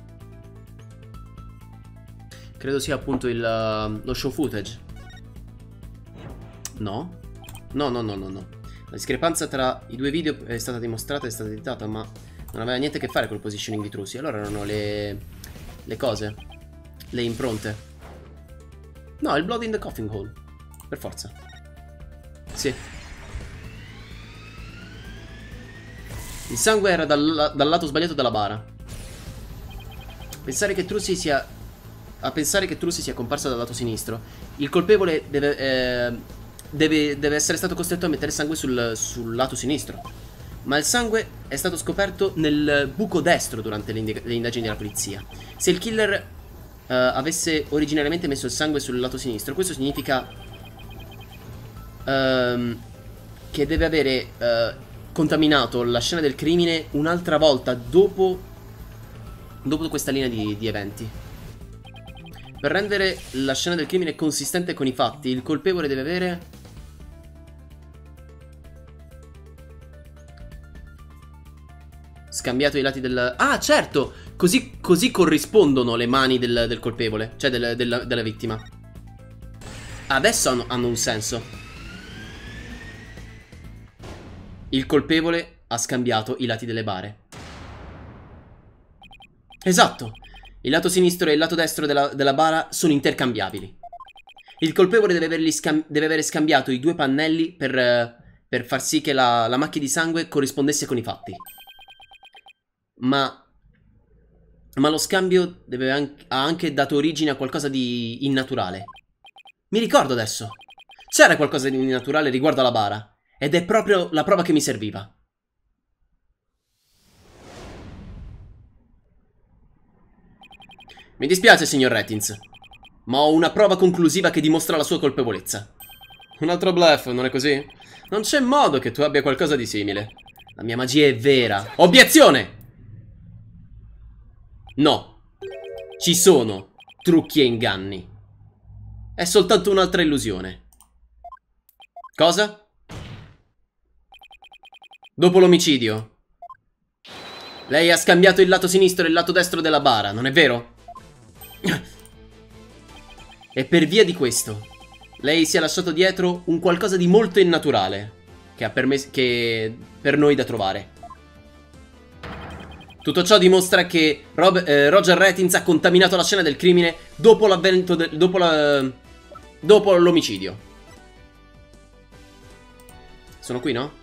Credo sia appunto il, uh, lo show footage. No. No, no, no, no, no. La discrepanza tra i due video è stata dimostrata, è stata editata, ma non aveva niente a che fare col positioning di Trucy. Allora erano le... le cose. Le impronte. No, il blood in the coffin hole. Per forza. Sì. Il sangue era dal, dal lato sbagliato della bara. Pensare che Trucy sia... A pensare che Trucy sia comparsa dal lato sinistro, il colpevole deve, eh, deve, deve essere stato costretto a mettere sangue sul, sul lato sinistro. Ma il sangue è stato scoperto nel buco destro durante le, le indagini della polizia. Se il killer eh, avesse originariamente messo il sangue sul lato sinistro, questo significa ehm, che deve avere eh, contaminato la scena del crimine un'altra volta dopo, dopo questa linea di, di eventi. Per rendere la scena del crimine consistente con i fatti, il colpevole deve avere... scambiato i lati del... Ah, certo! Così, così corrispondono le mani del, del colpevole, cioè del, del, della vittima. Adesso hanno, hanno un senso. Il colpevole ha scambiato i lati delle bare. Esatto! Il lato sinistro e il lato destro della, della bara sono intercambiabili. Il colpevole deve, averli scam deve avere scambiato i due pannelli per, per far sì che la, la macchia di sangue corrispondesse con i fatti. Ma, ma lo scambio deve an ha anche dato origine a qualcosa di innaturale. Mi ricordo adesso. C'era qualcosa di innaturale riguardo alla bara. Ed è proprio la prova che mi serviva. Mi dispiace, signor Rettins, ma ho una prova conclusiva che dimostra la sua colpevolezza. Un altro bluff, non è così? Non c'è modo che tu abbia qualcosa di simile. La mia magia è vera. Obiezione! No. Ci sono trucchi e inganni. È soltanto un'altra illusione. Cosa? Dopo l'omicidio, lei ha scambiato il lato sinistro e il lato destro della bara, non è vero? E per via di questo, lei si è lasciato dietro un qualcosa di molto innaturale che ha permesso che per noi da trovare. Tutto ciò dimostra che Rob, eh, Roger Rettins ha contaminato la scena del crimine dopo l'avvento dopo la dopo l'omicidio. Sono qui, no?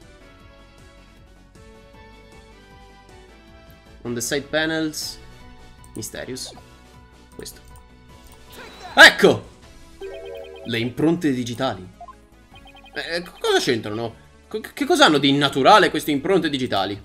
On the side panels, Mysterious. Questo. Ecco! Le impronte digitali. Eh, cosa c'entrano? Che cosa hanno di innaturale queste impronte digitali?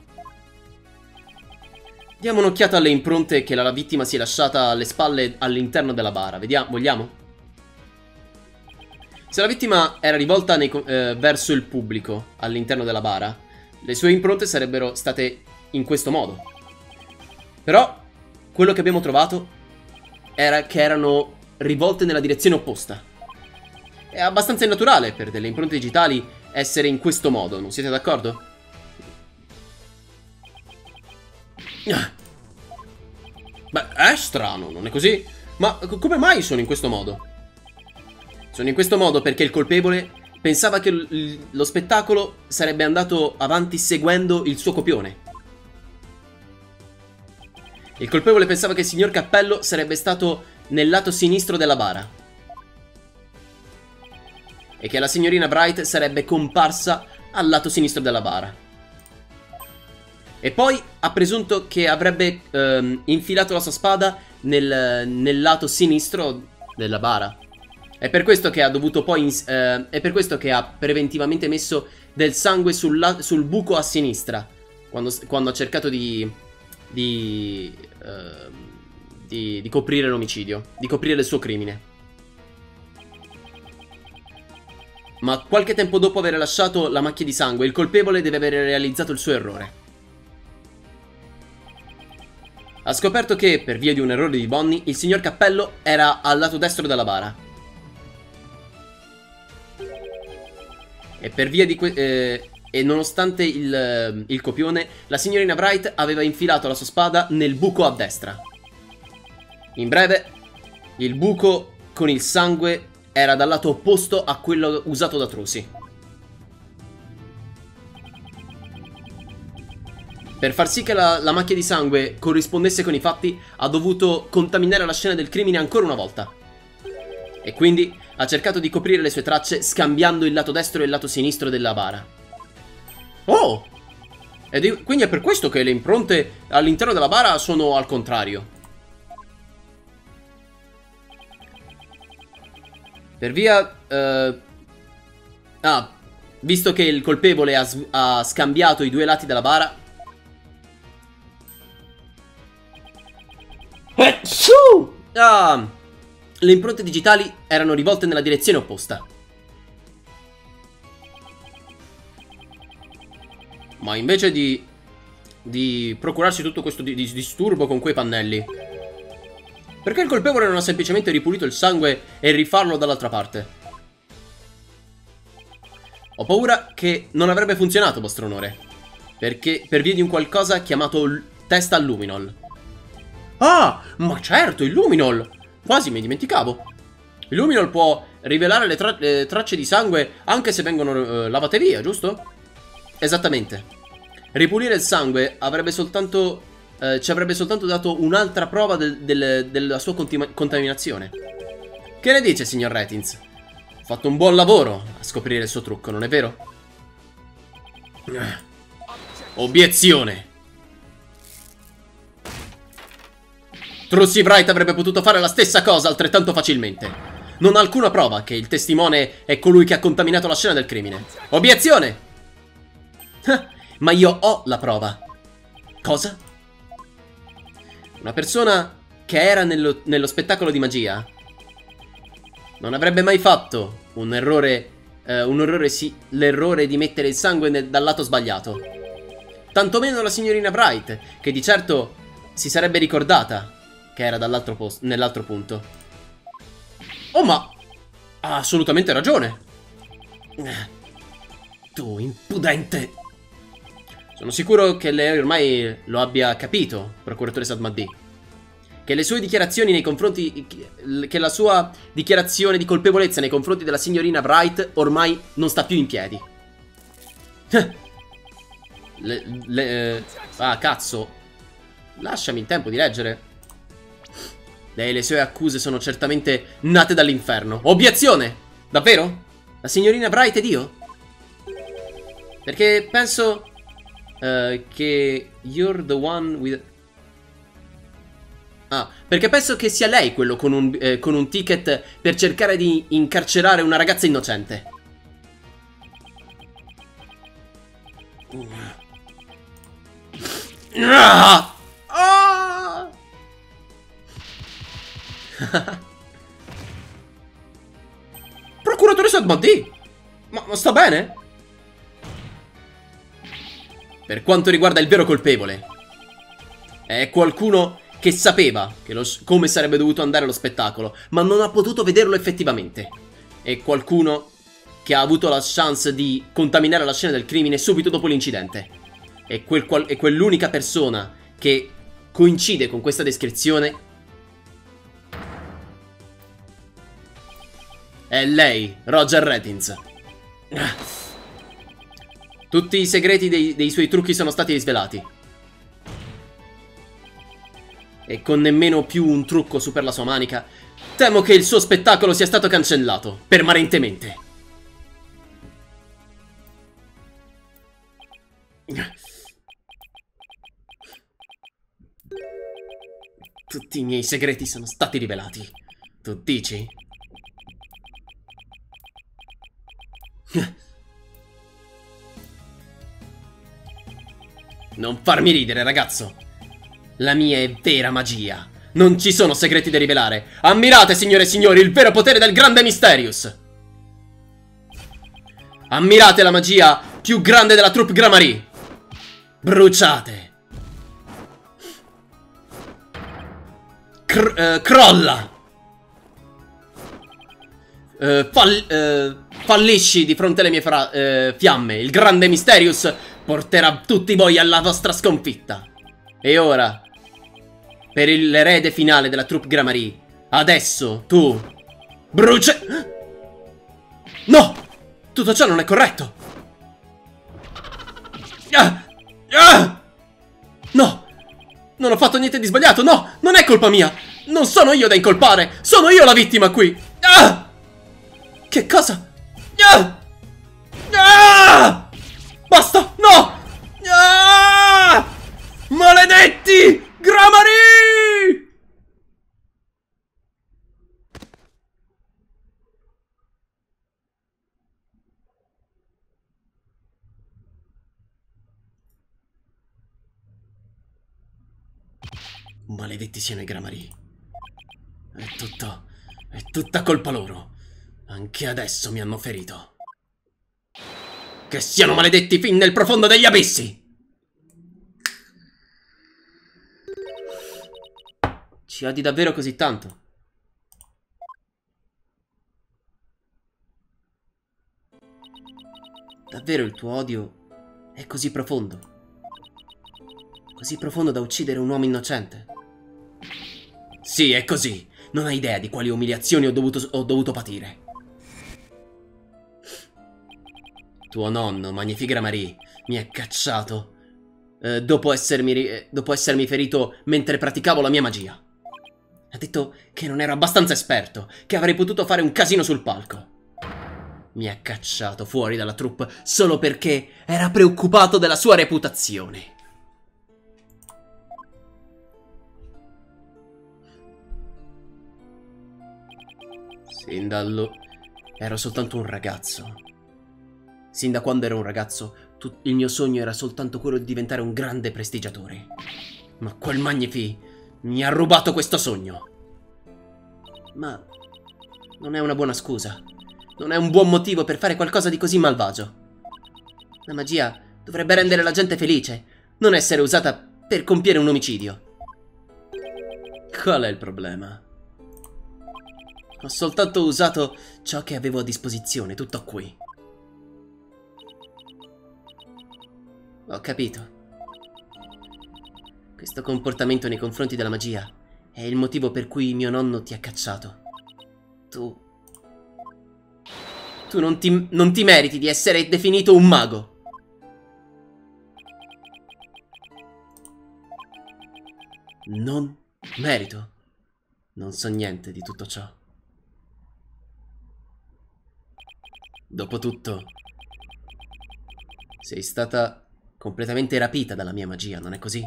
Diamo un'occhiata alle impronte che la vittima si è lasciata alle spalle all'interno della bara. Vediamo, vogliamo? Se la vittima era rivolta nei, eh, verso il pubblico all'interno della bara, le sue impronte sarebbero state in questo modo. Però, quello che abbiamo trovato era che erano rivolte nella direzione opposta. È abbastanza innaturale per delle impronte digitali essere in questo modo, non siete d'accordo? Beh, è strano, non è così? Ma come mai sono in questo modo? Sono in questo modo perché il colpevole pensava che lo spettacolo sarebbe andato avanti seguendo il suo copione. Il colpevole pensava che il signor Cappello sarebbe stato nel lato sinistro della bara e che la signorina Bright sarebbe comparsa al lato sinistro della bara. E poi ha presunto che avrebbe ehm, infilato la sua spada nel, nel lato sinistro della bara. È per questo che ha dovuto poi eh, è per questo che ha preventivamente messo del sangue sul, sul buco a sinistra quando, quando ha cercato di di, uh, di di coprire l'omicidio, di coprire il suo crimine. Ma qualche tempo dopo aver lasciato la macchia di sangue, il colpevole deve aver realizzato il suo errore. Ha scoperto che, per via di un errore di Bonnie, il signor Cappello era al lato destro della bara. E per via di que eh, e nonostante il, il copione, la signorina Bright aveva infilato la sua spada nel buco a destra. In breve, il buco con il sangue era dal lato opposto a quello usato da Trucy. Per far sì che la, la macchia di sangue corrispondesse con i fatti, ha dovuto contaminare la scena del crimine ancora una volta. E quindi ha cercato di coprire le sue tracce scambiando il lato destro e il lato sinistro della bara. Oh! Ed è, quindi è per questo che le impronte all'interno della bara sono al contrario. Per via... Uh, ah, visto che il colpevole ha, ha scambiato i due lati della bara... Ah, le impronte digitali erano rivolte nella direzione opposta. Ma invece di, di procurarsi tutto questo di, di disturbo con quei pannelli, perché il colpevole non ha semplicemente ripulito il sangue e rifarlo dall'altra parte? Ho paura che non avrebbe funzionato, vostro onore, perché per via di un qualcosa chiamato testa luminol. Ah, ma certo, il luminol! Quasi mi dimenticavo. Il luminol può rivelare le, tra le tracce di sangue anche se vengono eh, lavate via, giusto? Esattamente. Ripulire il sangue avrebbe soltanto, eh, ci avrebbe soltanto dato un'altra prova del, del, della sua contaminazione. Che ne dice, signor Ratings? Ha fatto un buon lavoro a scoprire il suo trucco, non è vero? Obiezione! Trucy Bright avrebbe potuto fare la stessa cosa altrettanto facilmente. Non ha alcuna prova che il testimone è colui che ha contaminato la scena del crimine. Obiezione! Ma io ho la prova. Cosa? Una persona che era nello, nello spettacolo di magia non avrebbe mai fatto un errore, eh, un errore sì, l'errore di mettere il sangue nel, dal lato sbagliato. Tantomeno la signorina Bright, che di certo si sarebbe ricordata che era dall'altro posto, nell'altro punto. Oh, ma ha assolutamente ragione. Tu impudente. Sono sicuro che lei ormai lo abbia capito, procuratore Sadmadi. Che le sue dichiarazioni nei confronti... Che la sua dichiarazione di colpevolezza nei confronti della signorina Bright ormai non sta più in piedi. le, le, ah, cazzo. Lasciami il tempo di leggere. Lei e le sue accuse sono certamente nate dall'inferno. Obiezione! Davvero? La signorina Bright ed io? Perché penso... Uh, che you're the one with... Ah, perché penso che sia lei quello con un, eh, con un ticket per cercare di incarcerare una ragazza innocente. Ah! Ah! Procuratore Sadmadi! Ma, ma sta bene? Per quanto riguarda il vero colpevole, è qualcuno che sapeva che lo, come sarebbe dovuto andare lo spettacolo, ma non ha potuto vederlo effettivamente. È qualcuno che ha avuto la chance di contaminare la scena del crimine subito dopo l'incidente. E quel qual, è quell'unica persona che coincide con questa descrizione è lei, Roger Ratings. Tutti i segreti dei, dei suoi trucchi sono stati risvelati. E con nemmeno più un trucco su per la sua manica, temo che il suo spettacolo sia stato cancellato, permanentemente. Tutti i miei segreti sono stati rivelati. Tu dici? Non farmi ridere, ragazzo. La mia è vera magia. Non ci sono segreti da rivelare. Ammirate, signore e signori, il vero potere del grande Mysterious. Ammirate la magia più grande della troupe Gramarye. Bruciate. Cr uh, crolla. Uh, fall uh, fallisci di fronte alle mie uh, fiamme. Il grande Mysterious porterà tutti voi alla vostra sconfitta. E ora, per l'erede finale della troupe Gramarye, adesso tu brucia... No! Tutto ciò non è corretto! Ah! Ah! No! Non ho fatto niente di sbagliato, no! Non è colpa mia! Non sono io da incolpare! Sono io la vittima qui! Ah! Che cosa? Ah! Ah! Basta! No! Ah! Maledetti! Grammarì! Maledetti siano i Grammarì. È tutto... è tutta colpa loro. Anche adesso mi hanno ferito. Che siano maledetti fin nel profondo degli abissi! Ci odi davvero così tanto? Davvero il tuo odio è così profondo? Così profondo da uccidere un uomo innocente? Sì, è così. Non hai idea di quali umiliazioni ho dovuto, ho dovuto patire. Tuo nonno, Magnifique Grammarì, mi ha cacciato eh, dopo, essermi, eh, dopo essermi ferito mentre praticavo la mia magia. Ha detto che non ero abbastanza esperto, che avrei potuto fare un casino sul palco. Mi ha cacciato fuori dalla troupe solo perché era preoccupato della sua reputazione. Sin dallo... ero soltanto un ragazzo. Sin da quando ero un ragazzo, il mio sogno era soltanto quello di diventare un grande prestigiatore. Ma quel Magnifique mi ha rubato questo sogno. Ma non è una buona scusa. Non è un buon motivo per fare qualcosa di così malvagio. La magia dovrebbe rendere la gente felice, non essere usata per compiere un omicidio. Qual è il problema? Ho soltanto usato ciò che avevo a disposizione, tutto qui. Ho capito. Questo comportamento nei confronti della magia è il motivo per cui mio nonno ti ha cacciato. Tu... Tu non ti, non ti meriti di essere definito un mago. Non merito. Non so niente di tutto ciò. Dopotutto, sei stata completamente rapita dalla mia magia, non è così?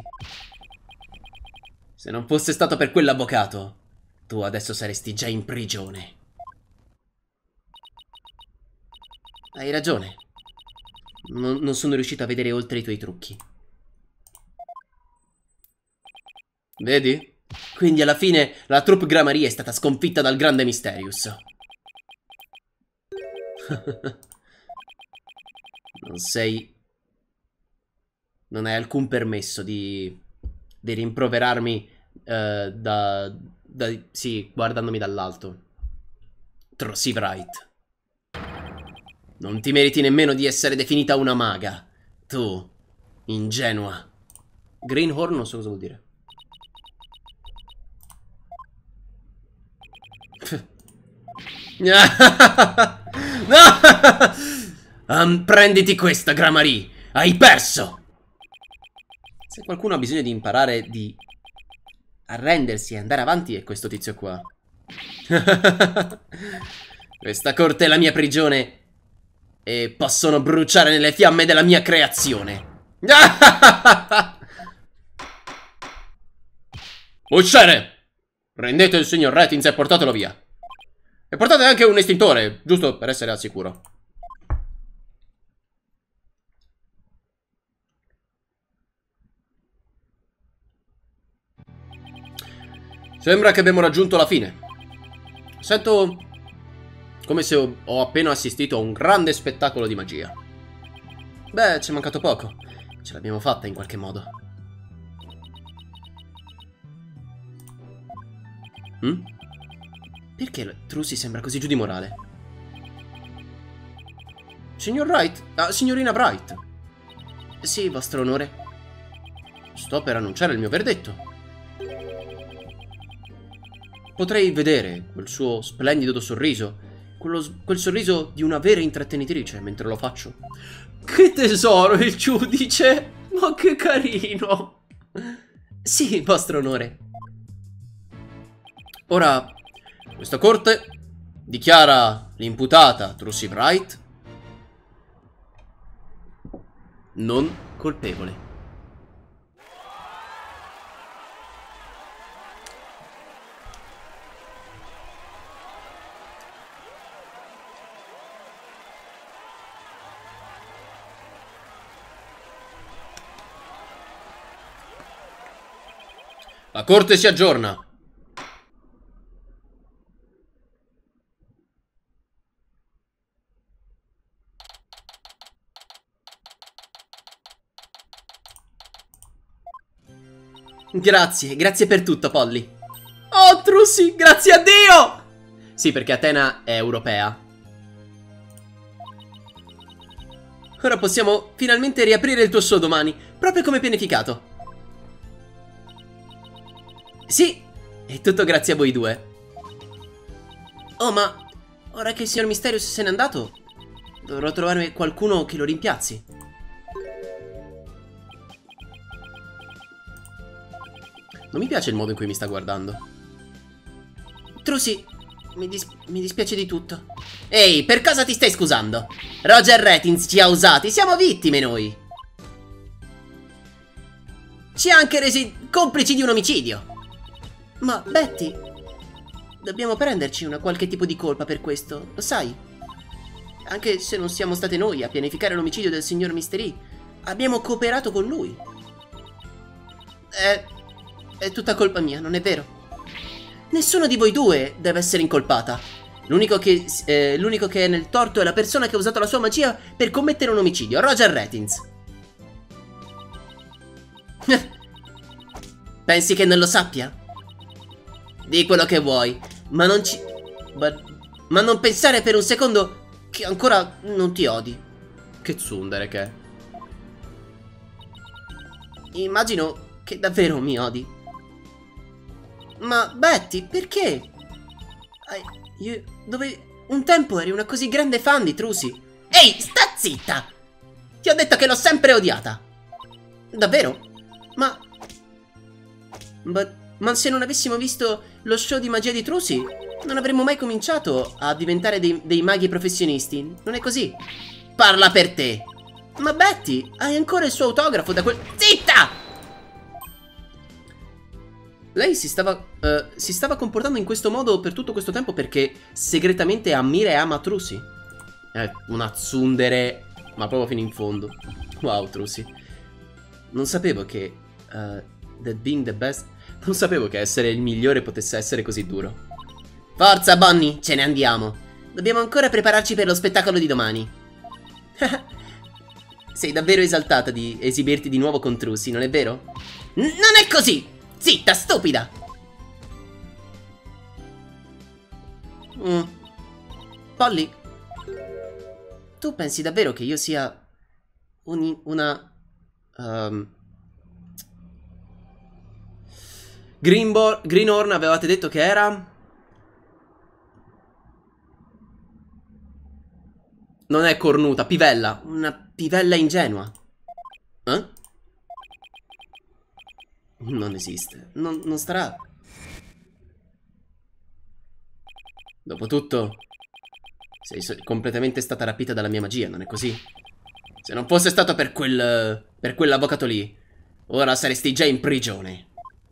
Se non fosse stato per quell'avvocato, tu adesso saresti già in prigione. Hai ragione. Non, non sono riuscito a vedere oltre i tuoi trucchi. Vedi? Quindi alla fine la troupe Grammarì è stata sconfitta dal grande Mysterious. Non sei... Non hai alcun permesso di... di rimproverarmi uh, da, da... Sì, guardandomi dall'alto. Trossivright. Non ti meriti nemmeno di essere definita una maga. Tu, ingenua. Greenhorn non so cosa vuol dire. um, prenditi questa, Grammarì. Hai perso. Se qualcuno ha bisogno di imparare di arrendersi e andare avanti è questo tizio qua. Questa corte è la mia prigione e possono bruciare nelle fiamme della mia creazione. Uscire! Prendete il signor Ratings e portatelo via. E portate anche un estintore, giusto per essere al sicuro. Sembra che abbiamo raggiunto la fine. Sento come se ho, ho appena assistito a un grande spettacolo di magia. Beh, ci è mancato poco. Ce l'abbiamo fatta in qualche modo. Mm? Perché Trucy sembra così giù di morale? Signor Wright? Ah, signorina Bright. Sì, vostro onore. Sto per annunciare il mio verdetto. Potrei vedere quel suo splendido sorriso quello, quel sorriso di una vera intrattenitrice mentre lo faccio. Che tesoro, il giudice! Ma che carino! Sì, vostro onore. Ora, questa corte dichiara l'imputata Trucy Wright non colpevole. La corte si aggiorna. Grazie, grazie per tutto, Polly. Oh, Trucy, grazie a Dio! Sì, perché Atena è europea. Ora possiamo finalmente riaprire il tuo show domani, proprio come pianificato. Sì, è tutto grazie a voi due. Oh, ma ora che il signor Mysterious se n'è andato, dovrò trovare qualcuno che lo rimpiazzi. Non mi piace il modo in cui mi sta guardando. Trucy, mi, dis mi dispiace di tutto. Ehi, per cosa ti stai scusando? Roger Rattins ci ha usati, siamo vittime noi. Ci ha anche resi complici di un omicidio. Ma, Betty, dobbiamo prenderci una qualche tipo di colpa per questo, lo sai? Anche se non siamo state noi a pianificare l'omicidio del signor Mystery, abbiamo cooperato con lui. È, è tutta colpa mia, non è vero? Nessuno di voi due deve essere incolpata. L'unico che, eh, l'unico che è nel torto è la persona che ha usato la sua magia per commettere un omicidio, Roger Rattins. Pensi che non lo sappia? Di quello che vuoi, ma non ci... Ma, ma non pensare per un secondo che ancora non ti odi. Che tsundere che è. Immagino che davvero mi odi. Ma Betty, perché? Io, dove un tempo eri una così grande fan di Trucy. Ehi, sta zitta! Ti ho detto che l'ho sempre odiata. Davvero? Ma... Ma... Ma se non avessimo visto lo show di magia di Trucy, non avremmo mai cominciato a diventare dei, dei maghi professionisti, non è così? Parla per te! Ma Betty, hai ancora il suo autografo da quel... Zitta! Lei si stava, uh, si stava comportando in questo modo per tutto questo tempo perché segretamente ammira e ama Trucy? È una tsundere, ma proprio fino in fondo. Wow, Trucy. Non sapevo che... Uh, that being the best... Non sapevo che essere il migliore potesse essere così duro. Forza, Bonnie, ce ne andiamo. Dobbiamo ancora prepararci per lo spettacolo di domani. Sei davvero esaltata di esibirti di nuovo con Trucy, non è vero? N- non è così! Zitta, stupida! Mm. Polly, tu pensi davvero che io sia un, una... Um... Greenbor Greenhorn avevate detto che era? Non è cornuta, pivella. Una pivella ingenua. Eh? Non esiste. Non, non starà. Dopotutto, sei so completamente stata rapita dalla mia magia, non è così? Se non fosse stato per quel... per quell'avvocato lì, ora saresti già in prigione.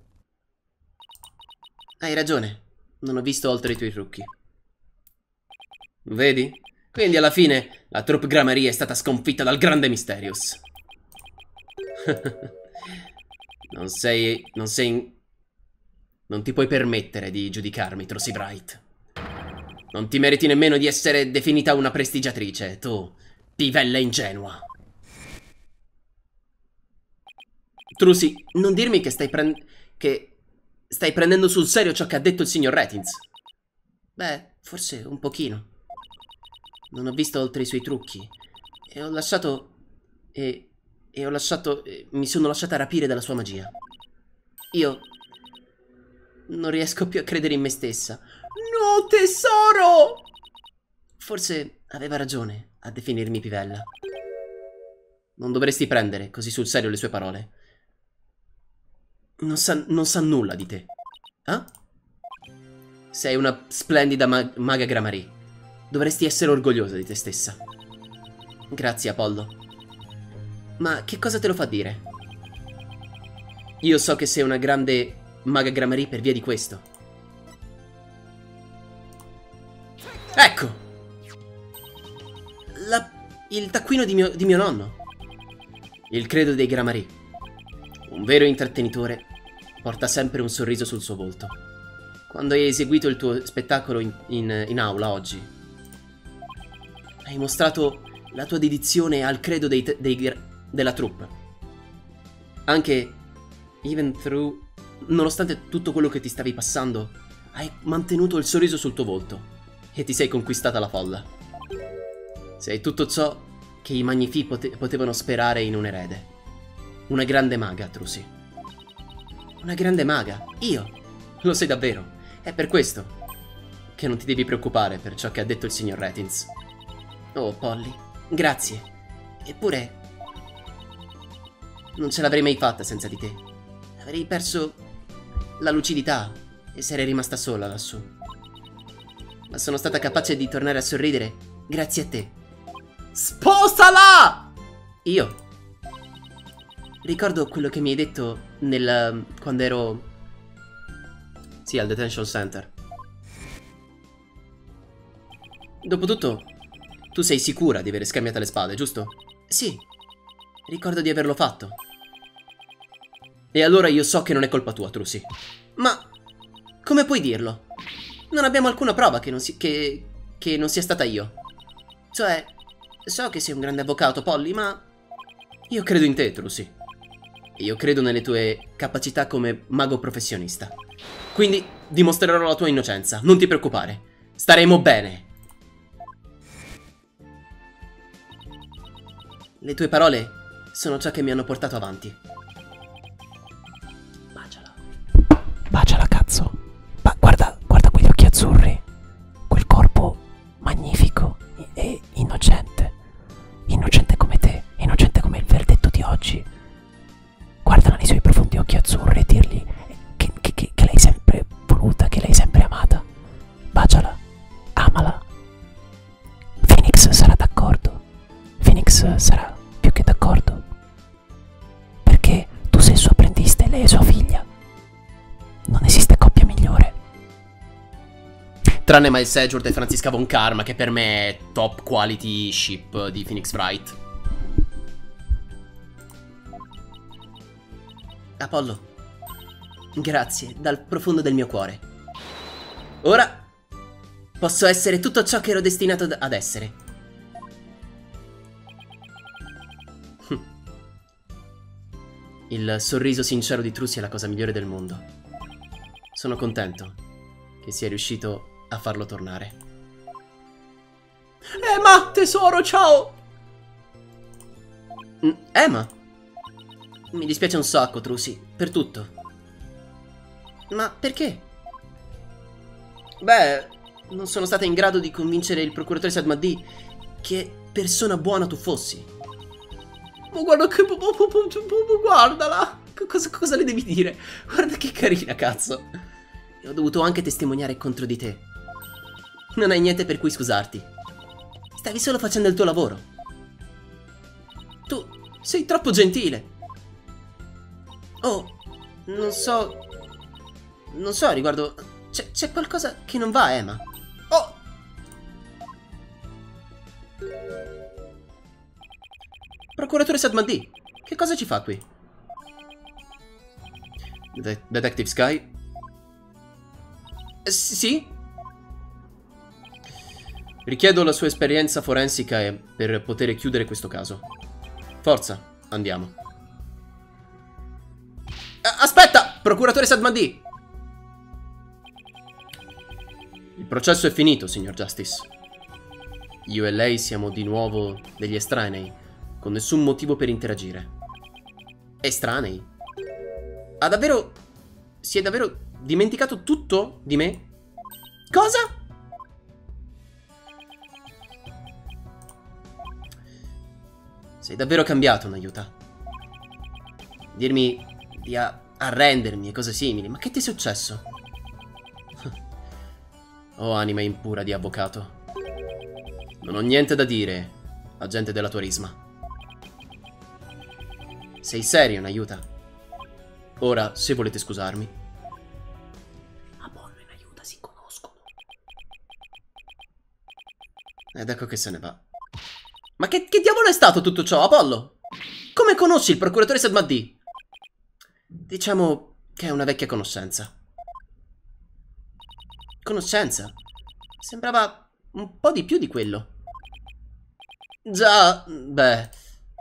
Hai ragione, non ho visto oltre i tuoi trucchi. Vedi? Quindi alla fine la troupe Gramarye è stata sconfitta dal grande Mysterious. Non sei... non sei... Non ti puoi permettere di giudicarmi, Trucy Wright. Non ti meriti nemmeno di essere definita una prestigiatrice, tu, pivella ingenua. Trucy, non dirmi che stai prendendo... che... Stai prendendo sul serio ciò che ha detto il signor Rattins? Beh, forse un pochino. Non ho visto oltre i suoi trucchi. E ho lasciato... E... E ho lasciato... E mi sono lasciata rapire dalla sua magia. Io... Non riesco più a credere in me stessa. No, tesoro! forse aveva ragione a definirmi pivella. Non dovresti prendere così sul serio le sue parole. Non sa, non sa nulla di te. Eh? Sei una splendida ma maga Gramarye. Dovresti essere orgogliosa di te stessa. Grazie, Apollo. Ma che cosa te lo fa dire? Io so che sei una grande maga Gramarye per via di questo. Ecco! La, il taccuino di mio, di mio nonno. Il credo dei Gramarye. Un vero intrattenitore porta sempre un sorriso sul suo volto. Quando hai eseguito il tuo spettacolo in, in, in aula oggi, hai mostrato la tua dedizione al credo dei, dei, della troupe. Anche, even through, nonostante tutto quello che ti stavi passando, hai mantenuto il sorriso sul tuo volto e ti sei conquistata la folla. Sei tutto ciò che i Magnifici pote potevano sperare in un erede. Una grande maga, Trucy. Una grande maga? Io? Lo sei davvero? È per questo che non ti devi preoccupare per ciò che ha detto il signor Ratings. Oh, Polly, grazie. Eppure non ce l'avrei mai fatta senza di te. Avrei perso la lucidità e sarei rimasta sola lassù. Ma sono stata capace di tornare a sorridere grazie a te. Spostala! Io ricordo quello che mi hai detto nel... quando ero... Sì, al detention center. Dopotutto, tu sei sicura di aver scambiato le spade, giusto? Sì, ricordo di averlo fatto. E allora io so che non è colpa tua, Trucy. Ma come puoi dirlo? Non abbiamo alcuna prova che non, si che, che non sia stata io. Cioè, so che sei un grande avvocato, Polly, ma io credo in te, Trucy. Io credo nelle tue capacità come mago professionista. Quindi dimostrerò la tua innocenza, non ti preoccupare. Staremo bene. Le tue parole sono ciò che mi hanno portato avanti. Baciala. Baciala, cazzo. Ma guarda, guarda quegli occhi azzurri. Quel corpo magnifico e innocente. Innocente come te, innocente come il verdetto di oggi. Guardala nei suoi profondi occhi azzurri e dirgli che, che, che, che l'hai sempre voluta, che l'hai sempre amata. Baciala, amala. Phoenix sarà d'accordo. Phoenix sarà più che d'accordo. Perché tu sei il suo apprendista e lei è sua figlia. Non esiste coppia migliore. Tranne Miles Edgeworth e Franziska Von Karma, che per me è top quality ship di Phoenix Wright. Apollo, grazie dal profondo del mio cuore. Ora posso essere tutto ciò che ero destinato ad essere. Il sorriso sincero di Trucy è la cosa migliore del mondo. Sono contento che sia riuscito a farlo tornare. Emma, tesoro, ciao! Emma? Mi dispiace un sacco, Trucy, per tutto. Ma perché? Beh, non sono stata in grado di convincere il procuratore Sadmadi che persona buona tu fossi. Ma guarda che... guardala! Cosa, cosa le devi dire? Guarda che carina, cazzo. E ho dovuto anche testimoniare contro di te. Non hai niente per cui scusarti. Stavi solo facendo il tuo lavoro. Tu sei troppo gentile. Oh, non so... Non so, riguardo... C'è qualcosa che non va, Emma. Oh! Procuratore Sadmadi, che cosa ci fa qui? De Detective Sky? Eh, sì? Richiedo la sua esperienza forensica per poter chiudere questo caso. Forza, andiamo. Aspetta, procuratore Sadmadi! Il processo è finito, signor Justice. Io e lei siamo di nuovo degli estranei, con nessun motivo per interagire. Estranei? Ha davvero... Si è davvero dimenticato tutto di me? Cosa? Sei davvero cambiato, Nayuta. Dirmi di arrendermi e cose simili. Ma che ti è successo? Oh, anima impura di avvocato. Non ho niente da dire, agente della Turisma. Sei serio, Nayuta? Ora, se volete scusarmi. Apollo e Nayuta si conoscono. Ed ecco che se ne va. Ma che, che diavolo è stato tutto ciò, Apollo? Come conosci il procuratore Sadmaddì? Diciamo che è una vecchia conoscenza. Conoscenza? Sembrava un po' di più di quello. Già, beh...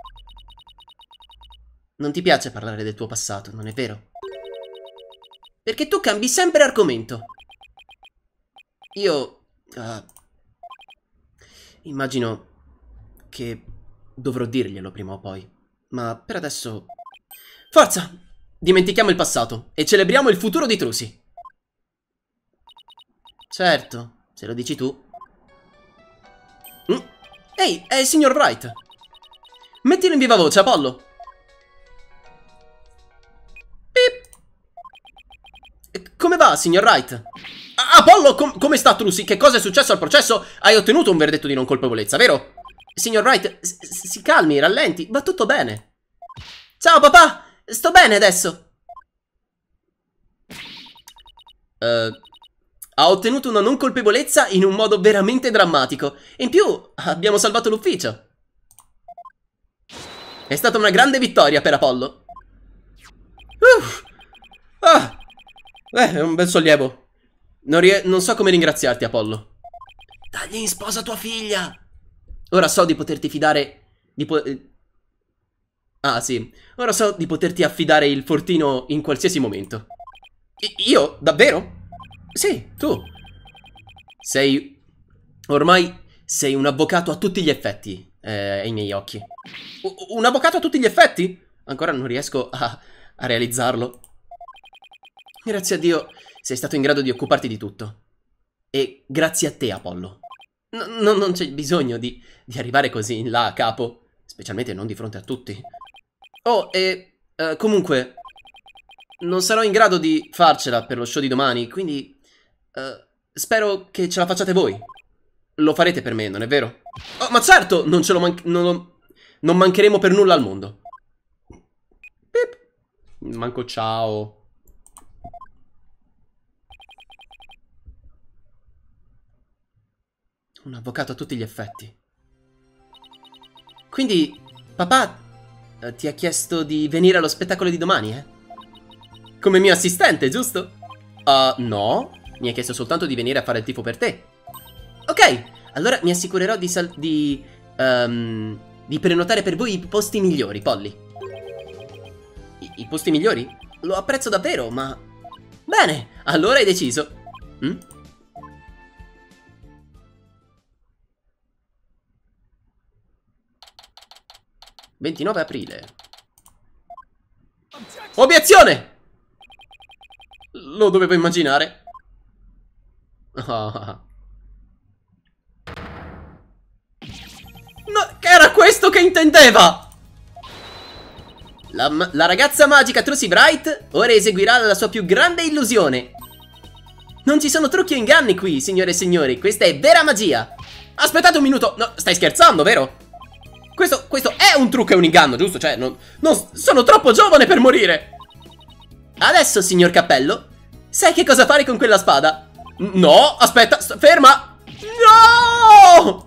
Non ti piace parlare del tuo passato, non è vero? Perché tu cambi sempre argomento. Io... Uh, immagino che dovrò dirglielo prima o poi. Ma per adesso... Forza! Dimentichiamo il passato e celebriamo il futuro di Trucy. Certo, se lo dici tu. Mm. Ehi, è il signor Wright. Mettilo in viva voce, Apollo. Pip. Come va, signor Wright? Apollo, com come sta Trucy? Che cosa è successo al processo? Hai ottenuto un verdetto di non colpevolezza, vero? Signor Wright, si calmi, rallenti, va tutto bene. Ciao papà, sto bene adesso. Uh, ha ottenuto una non colpevolezza in un modo veramente drammatico. In più, abbiamo salvato l'ufficio. È stata una grande vittoria per Apollo. Uff. Ah, eh, è un bel sollievo. Non, non so come ringraziarti, Apollo. Dagli in sposa tua figlia. Ora so di poterti fidare di po Ah, sì. Ora so di poterti affidare il fortino in qualsiasi momento. I io? Davvero? Sì, tu. Sei... Ormai sei un avvocato a tutti gli effetti, eh, ai miei occhi. U un avvocato a tutti gli effetti? Ancora non riesco a, a realizzarlo. Grazie a Dio sei stato in grado di occuparti di tutto. E grazie a te, Apollo. No, no, non c'è bisogno di, di arrivare così in là a capo, specialmente non di fronte a tutti. Oh, e uh, comunque, non sarò in grado di farcela per lo show di domani, quindi uh, spero che ce la facciate voi. Lo farete per me, non è vero? Oh, ma certo, non ce lo man non, non mancheremo per nulla al mondo. Pip. Manco ciao. Un avvocato a tutti gli effetti. Quindi, papà eh, ti ha chiesto di venire allo spettacolo di domani, eh? Come mio assistente, giusto? Uh, no, mi ha chiesto soltanto di venire a fare il tifo per te. Ok, allora mi assicurerò di, sal di, um, di prenotare per voi i posti migliori, Polly. I, I posti migliori? Lo apprezzo davvero, ma... Bene, allora hai deciso. Mm? ventinove aprile. Obiezione! Lo dovevo immaginare. Oh. No, che era questo che intendeva? La, la ragazza magica Trucy Bright ora eseguirà la sua più grande illusione. Non ci sono trucchi o inganni qui, signore e signori. Questa è vera magia. Aspettate un minuto. No, stai scherzando, vero? Questo, questo è un trucco e un inganno, giusto? Cioè, non, non, sono troppo giovane per morire. Adesso, signor Cappello, sai che cosa fare con quella spada? No, aspetta, ferma. No!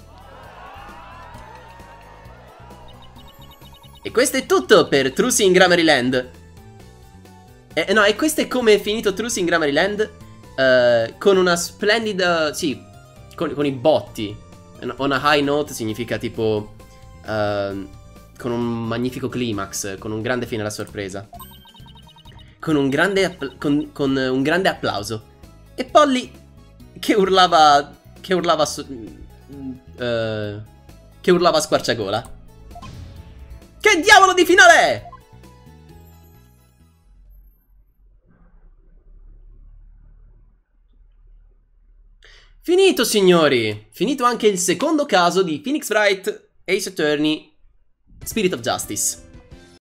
E questo è tutto per Trucy in Gramarye Land. Eh, no, e questo è come è finito Trucy in Gramarye Land, uh, con una splendida... Sì, con, con i botti. On a high note significa tipo... Uh, con un magnifico climax, con un grande fine alla sorpresa, con un grande, con, con un grande applauso. E Polly che urlava, che urlava, uh, che urlava a squarciagola. Che diavolo di finale è? Finito, signori. Finito anche il secondo caso di Phoenix Wright Ace Attorney Spirit of Justice.